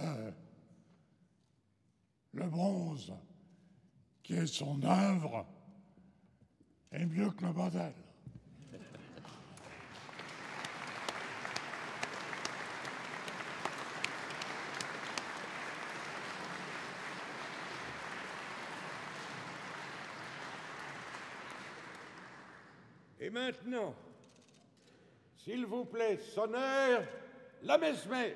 H: le bronze, qui est son œuvre, est mieux que le modèle.
E: Et maintenant, s'il vous plaît, sonneur, la mesmère.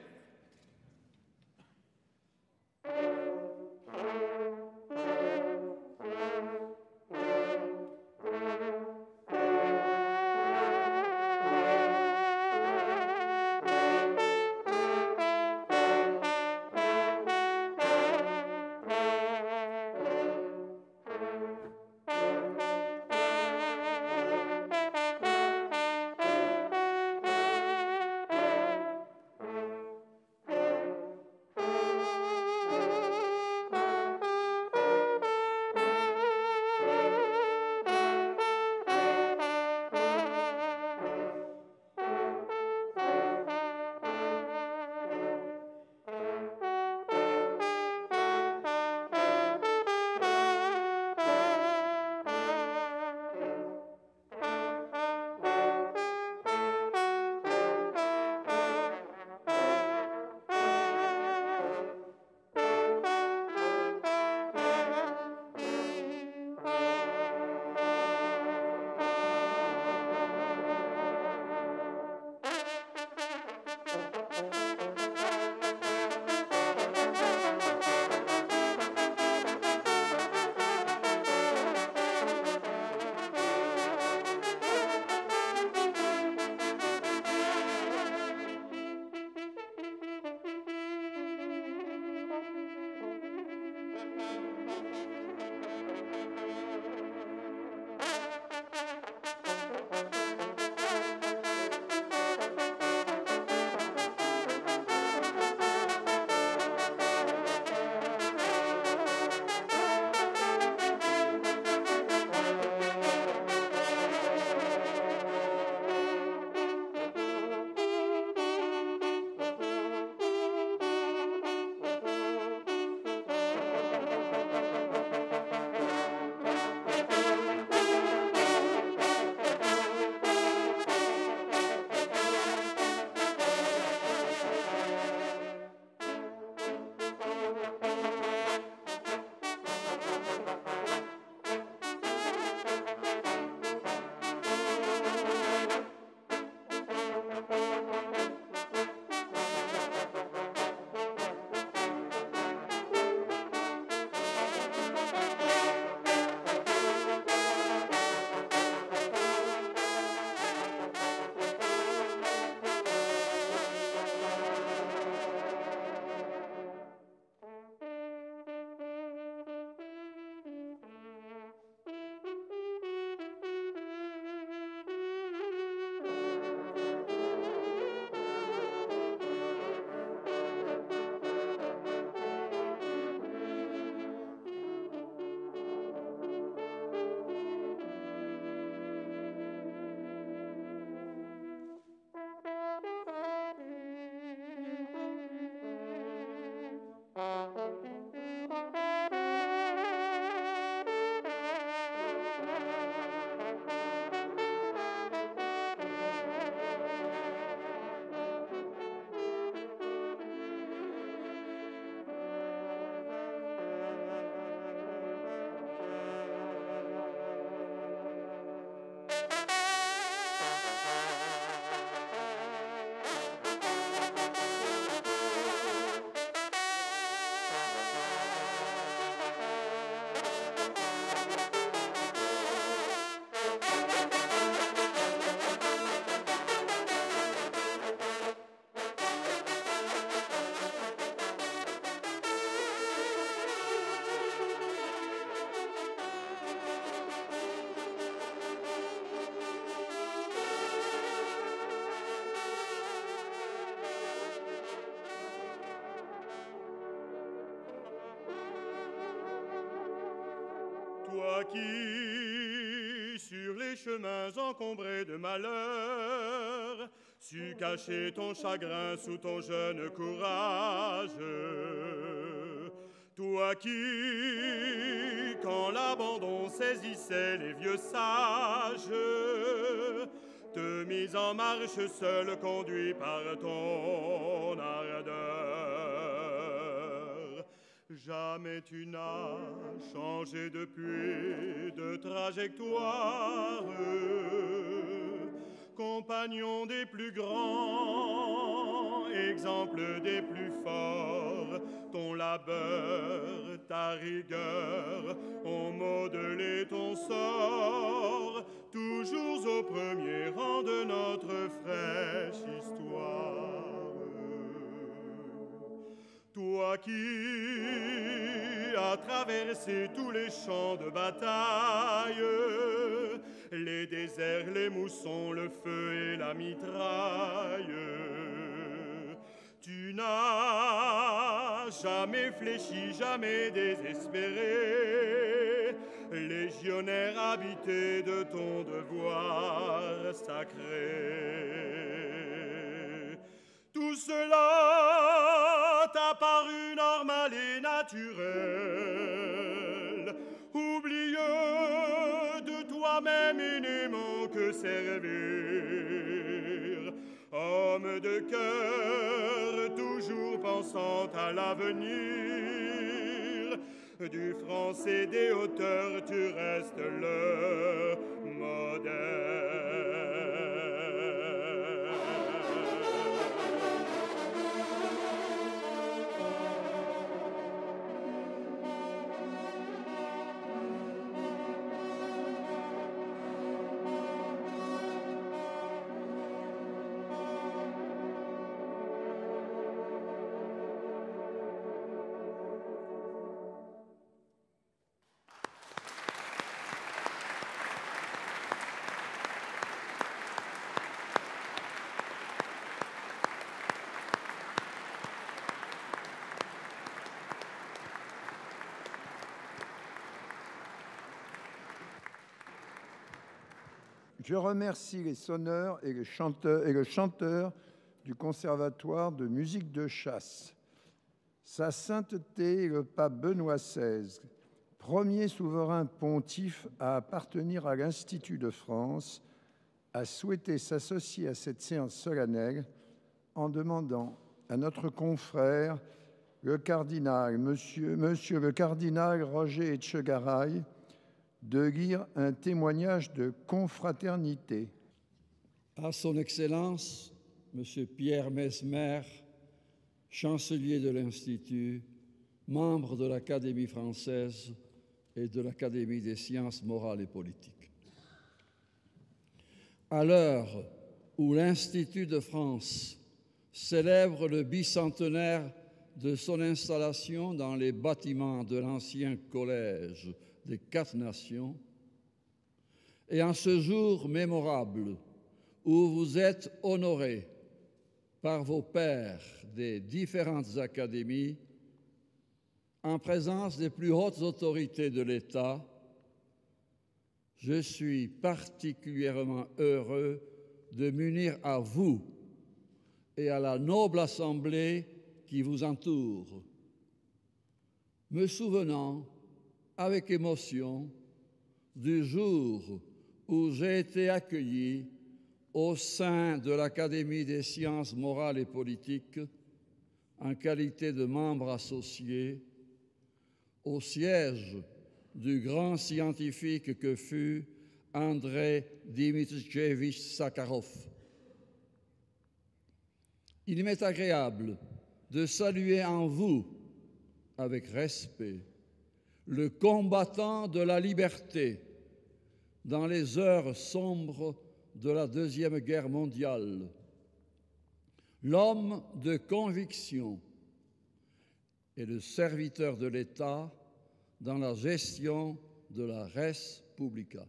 A: Toi qui, sur les chemins encombrés de malheur, sus cacher ton chagrin sous ton jeune courage. Toi qui, quand l'abandon saisissait les vieux sages, te mis en marche seul, conduit par ton ardeur. Jamais tu n'as changé depuis de trajectoire, compagnon des plus grands, exemple des plus forts. Ton labeur, ta rigueur ont modelé ton sort, toujours au premier rang de notre fraîche histoire. Toi qui as traversé tous les champs de bataille, les déserts, les moussons, le feu et la mitraille, tu n'as jamais fléchi, jamais désespéré, légionnaire habité de ton devoir sacré. Tout cela t'a paru normal et naturel, oublieux de toi-même et n'aimant que servir. Homme de cœur, toujours pensant à l'avenir, du français des hauteurs, tu restes le modèle.
D: Je remercie les sonneurs et le chanteur du Conservatoire de musique de chasse. Sa sainteté, le pape Benoît XVI, premier souverain pontife à appartenir à l'Institut de France, a souhaité s'associer à cette séance solennelle en demandant à notre confrère, le cardinal, monsieur le cardinal Roger Etchegaray, de lire un témoignage de confraternité.
I: À son Excellence, Monsieur Pierre Mesmer, chancelier de l'Institut, membre de l'Académie française et de l'Académie des sciences morales et politiques. À l'heure où l'Institut de France célèbre le bicentenaire de son installation dans les bâtiments de l'ancien collège des 4 Nations, et en ce jour mémorable où vous êtes honorés par vos pairs des différentes académies, en présence des plus hautes autorités de l'État, je suis particulièrement heureux de m'unir à vous et à la noble assemblée qui vous entoure, me souvenant avec émotion du jour où j'ai été accueilli au sein de l'Académie des sciences morales et politiques en qualité de membre associé au siège du grand scientifique que fut Andrei Dmitrievitch Sakharov. Il m'est agréable de saluer en vous, avec respect, le combattant de la liberté dans les heures sombres de la Deuxième Guerre mondiale, l'homme de conviction et le serviteur de l'État dans la gestion de la res publica.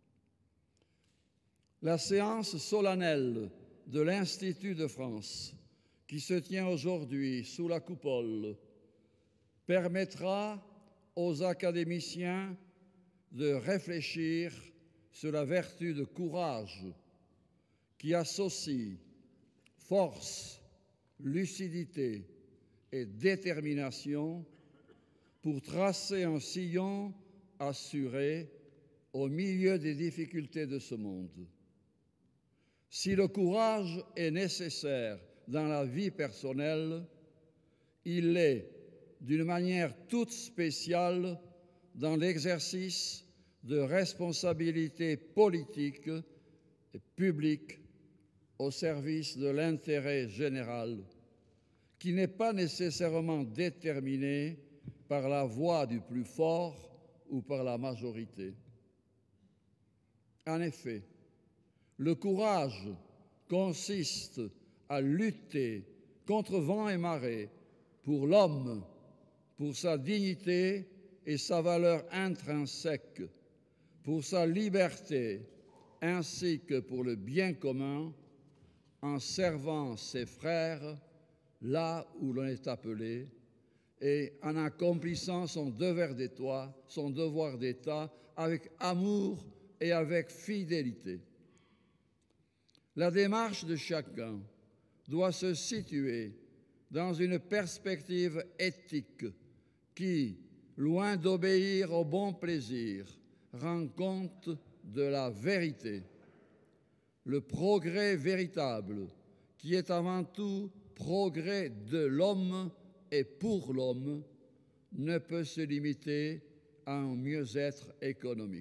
I: La séance solennelle de l'Institut de France, qui se tient aujourd'hui sous la coupole, permettra aux académiciens de réfléchir sur la vertu de courage qui associe force, lucidité et détermination pour tracer un sillon assuré au milieu des difficultés de ce monde. Si le courage est nécessaire dans la vie personnelle, il l'est d'une manière toute spéciale dans l'exercice de responsabilités politiques et publiques au service de l'intérêt général, qui n'est pas nécessairement déterminé par la voix du plus fort ou par la majorité. En effet, le courage consiste à lutter contre vent et marée pour l'homme, pour sa dignité et sa valeur intrinsèque, pour sa liberté, ainsi que pour le bien commun, en servant ses frères là où l'on est appelé et en accomplissant son devoir d'État avec amour et avec fidélité. La démarche de chacun doit se situer dans une perspective éthique qui, loin d'obéir au bon plaisir, rend compte de la vérité. Le progrès véritable, qui est avant tout progrès de l'homme et pour l'homme, ne peut se limiter à un mieux-être économique.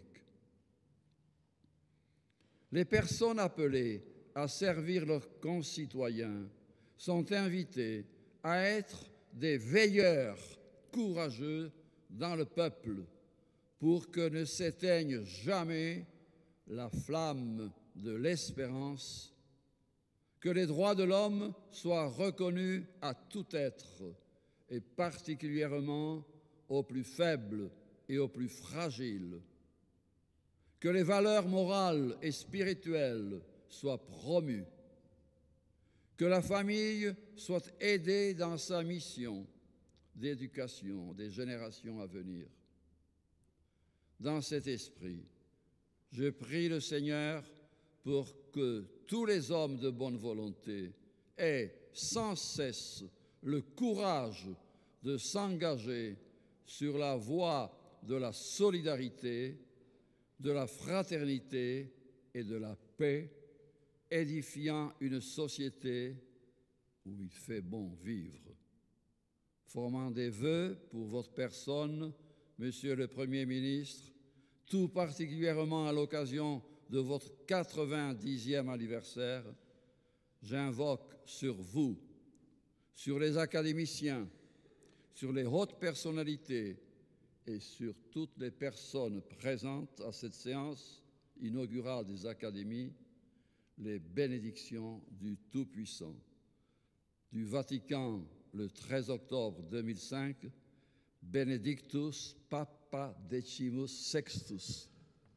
I: Les personnes appelées à servir leurs concitoyens sont invitées à être des veilleurs courageux dans le peuple pour que ne s'éteigne jamais la flamme de l'espérance, que les droits de l'homme soient reconnus à tout être et particulièrement aux plus faibles et aux plus fragiles, que les valeurs morales et spirituelles soient promues, que la famille soit aidée dans sa mission d'éducation des générations à venir. Dans cet esprit, je prie le Seigneur pour que tous les hommes de bonne volonté aient sans cesse le courage de s'engager sur la voie de la solidarité, de la fraternité et de la paix, édifiant une société où il fait bon vivre. Formant des vœux pour votre personne, Monsieur le Premier ministre, tout particulièrement à l'occasion de votre 90e anniversaire, j'invoque sur vous, sur les académiciens, sur les hautes personnalités et sur toutes les personnes présentes à cette séance inaugurale des académies, les bénédictions du Tout-Puissant. Du Vatican, le 13 octobre 2005, Benedictus Papadecimus Sextus.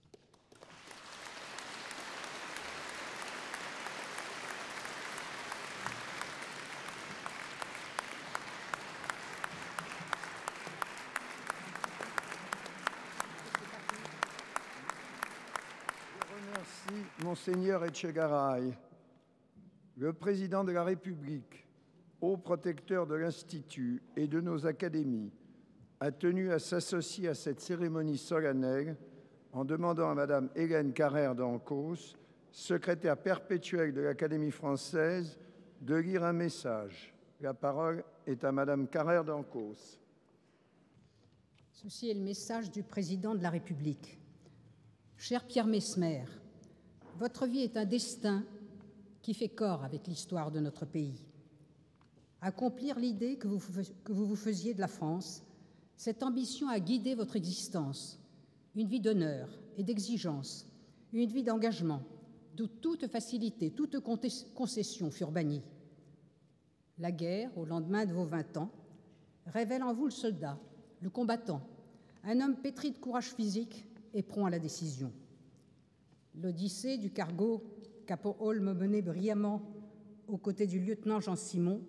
D: Monseigneur Etchegaray, le Président de la République, haut protecteur de l'Institut et de nos académies, a tenu à s'associer à cette cérémonie solennelle en demandant à Madame Hélène Carrère d'Ancos, secrétaire perpétuelle de l'Académie française, de lire un message. La parole est à Madame Carrère d'Ancos.
J: Ceci est le message du Président de la République. Cher Pierre Messmer, votre vie est un destin qui fait corps avec l'histoire de notre pays. Accomplir l'idée que vous vous faisiez de la France, cette ambition a guidé votre existence, une vie d'honneur et d'exigence, une vie d'engagement, d'où toute facilité, toute concession furent bannies. La guerre, au lendemain de vos 20 ans, révèle en vous le soldat, le combattant, un homme pétri de courage physique et prompt à la décision. L'Odyssée du cargo Capo Holm menée brillamment aux côtés du lieutenant Jean Simon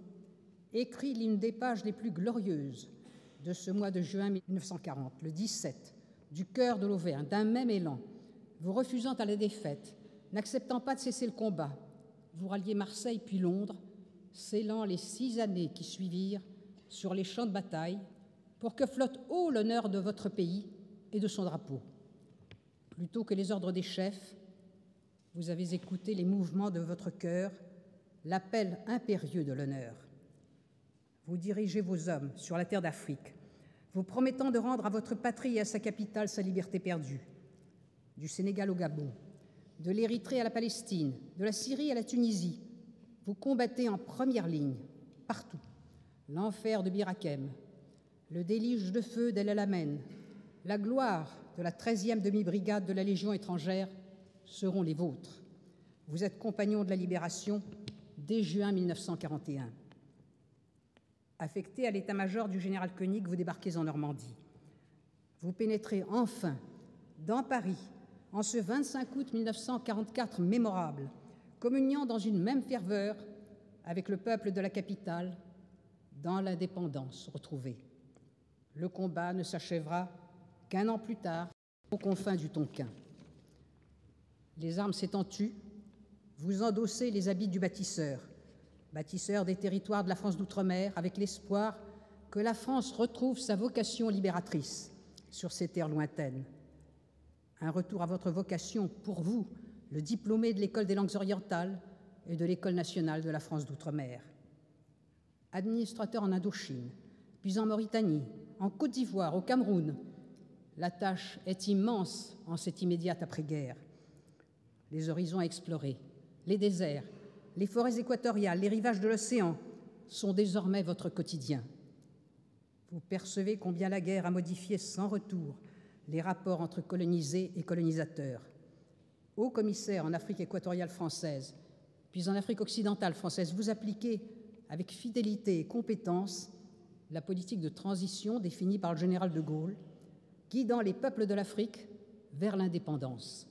J: écrit l'une des pages les plus glorieuses de ce mois de juin 1940, le 17, du cœur de l'Auvergne, d'un même élan, vous refusant à la défaite, n'acceptant pas de cesser le combat, vous ralliez Marseille puis Londres, scellant les 6 années qui suivirent sur les champs de bataille pour que flotte haut l'honneur de votre pays et de son drapeau. Plutôt que les ordres des chefs, vous avez écouté les mouvements de votre cœur, l'appel impérieux de l'honneur. Vous dirigez vos hommes sur la terre d'Afrique, vous promettant de rendre à votre patrie et à sa capitale sa liberté perdue. Du Sénégal au Gabon, de l'Érythrée à la Palestine, de la Syrie à la Tunisie, vous combattez en première ligne, partout, l'enfer de Bir Hakeim, le déluge de feu d'El Alamein, la gloire de la 13e demi-brigade de la Légion étrangère seront les vôtres. Vous êtes compagnons de la libération dès juin 1941. Affecté à l'état-major du général Koenig, vous débarquez en Normandie. Vous pénétrez enfin dans Paris en ce 25 août 1944 mémorable, communiant dans une même ferveur avec le peuple de la capitale dans l'indépendance retrouvée. Le combat ne s'achèvera qu'1 an plus tard, aux confins du Tonkin. Les armes s'étant tues, vous endossez les habits du bâtisseur des territoires de la France d'outre-mer, avec l'espoir que la France retrouve sa vocation libératrice sur ces terres lointaines. Un retour à votre vocation pour vous, le diplômé de l'École des langues orientales et de l'École nationale de la France d'outre-mer. Administrateur en Indochine, puis en Mauritanie, en Côte d'Ivoire, au Cameroun, la tâche est immense en cette immédiate après-guerre. Les horizons à explorer, les déserts, les forêts équatoriales, les rivages de l'océan sont désormais votre quotidien. Vous percevez combien la guerre a modifié sans retour les rapports entre colonisés et colonisateurs. Haut commissaire en Afrique équatoriale française, puis en Afrique occidentale française, vous appliquez avec fidélité et compétence la politique de transition définie par le général de Gaulle, guidant les peuples de l'Afrique vers l'indépendance.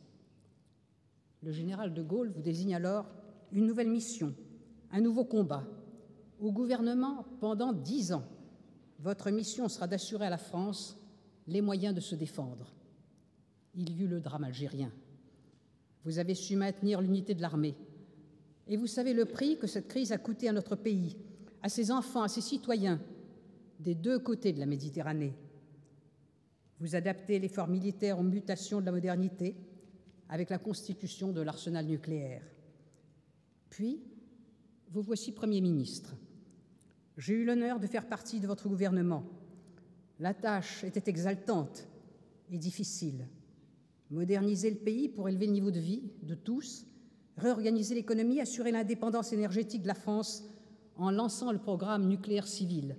J: Le général de Gaulle vous désigne alors une nouvelle mission, un nouveau combat. Au gouvernement, pendant 10 ans, votre mission sera d'assurer à la France les moyens de se défendre. Il y eut le drame algérien. Vous avez su maintenir l'unité de l'armée. Et vous savez le prix que cette crise a coûté à notre pays, à ses enfants, à ses citoyens, des 2 côtés de la Méditerranée. Vous adaptez l'effort militaire aux mutations de la modernité avec la constitution de l'arsenal nucléaire. Puis, vous voici Premier ministre. J'ai eu l'honneur de faire partie de votre gouvernement. La tâche était exaltante et difficile. Moderniser le pays pour élever le niveau de vie de tous, réorganiser l'économie, assurer l'indépendance énergétique de la France en lançant le programme nucléaire civil.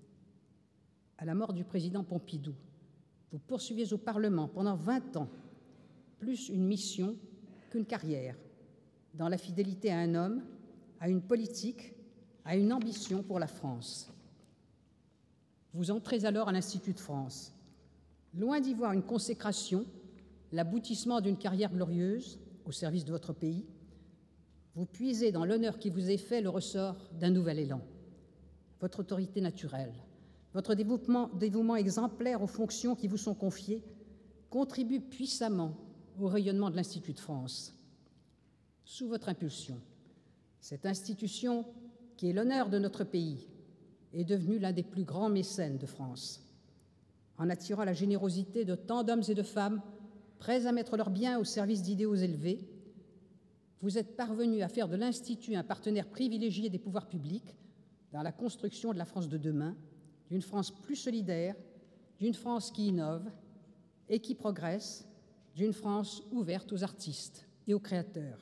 J: À la mort du président Pompidou, vous poursuiviez au Parlement pendant 20 ans, plus une mission qu'une carrière, dans la fidélité à un homme, à une politique, à une ambition pour la France. Vous entrez alors à l'Institut de France. Loin d'y voir une consécration, l'aboutissement d'une carrière glorieuse au service de votre pays, vous puisez dans l'honneur qui vous est fait le ressort d'un nouvel élan. Votre autorité naturelle, votre dévouement exemplaire aux fonctions qui vous sont confiées contribuent puissamment au rayonnement de l'Institut de France. Sous votre impulsion, cette institution, qui est l'honneur de notre pays, est devenue l'un des plus grands mécènes de France. En attirant la générosité de tant d'hommes et de femmes prêts à mettre leurs biens au service d'idéaux élevés, vous êtes parvenus à faire de l'Institut un partenaire privilégié des pouvoirs publics dans la construction de la France de demain, d'une France plus solidaire, d'une France qui innove et qui progresse, d'une France ouverte aux artistes et aux créateurs.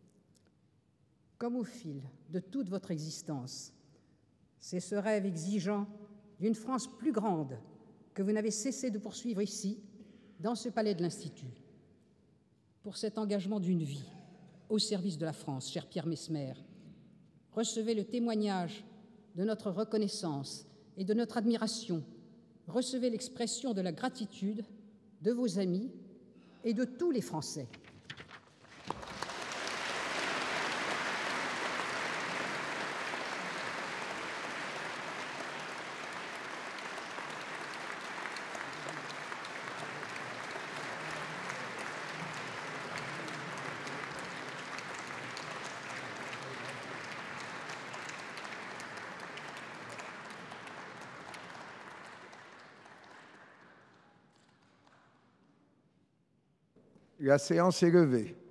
J: Comme au fil de toute votre existence, c'est ce rêve exigeant d'une France plus grande que vous n'avez cessé de poursuivre ici, dans ce palais de l'Institut. Pour cet engagement d'une vie au service de la France, cher Pierre Messmer, recevez le témoignage de notre reconnaissance et de notre admiration. Recevez l'expression de la gratitude de vos amis et de tous les Français.
D: La séance est levée.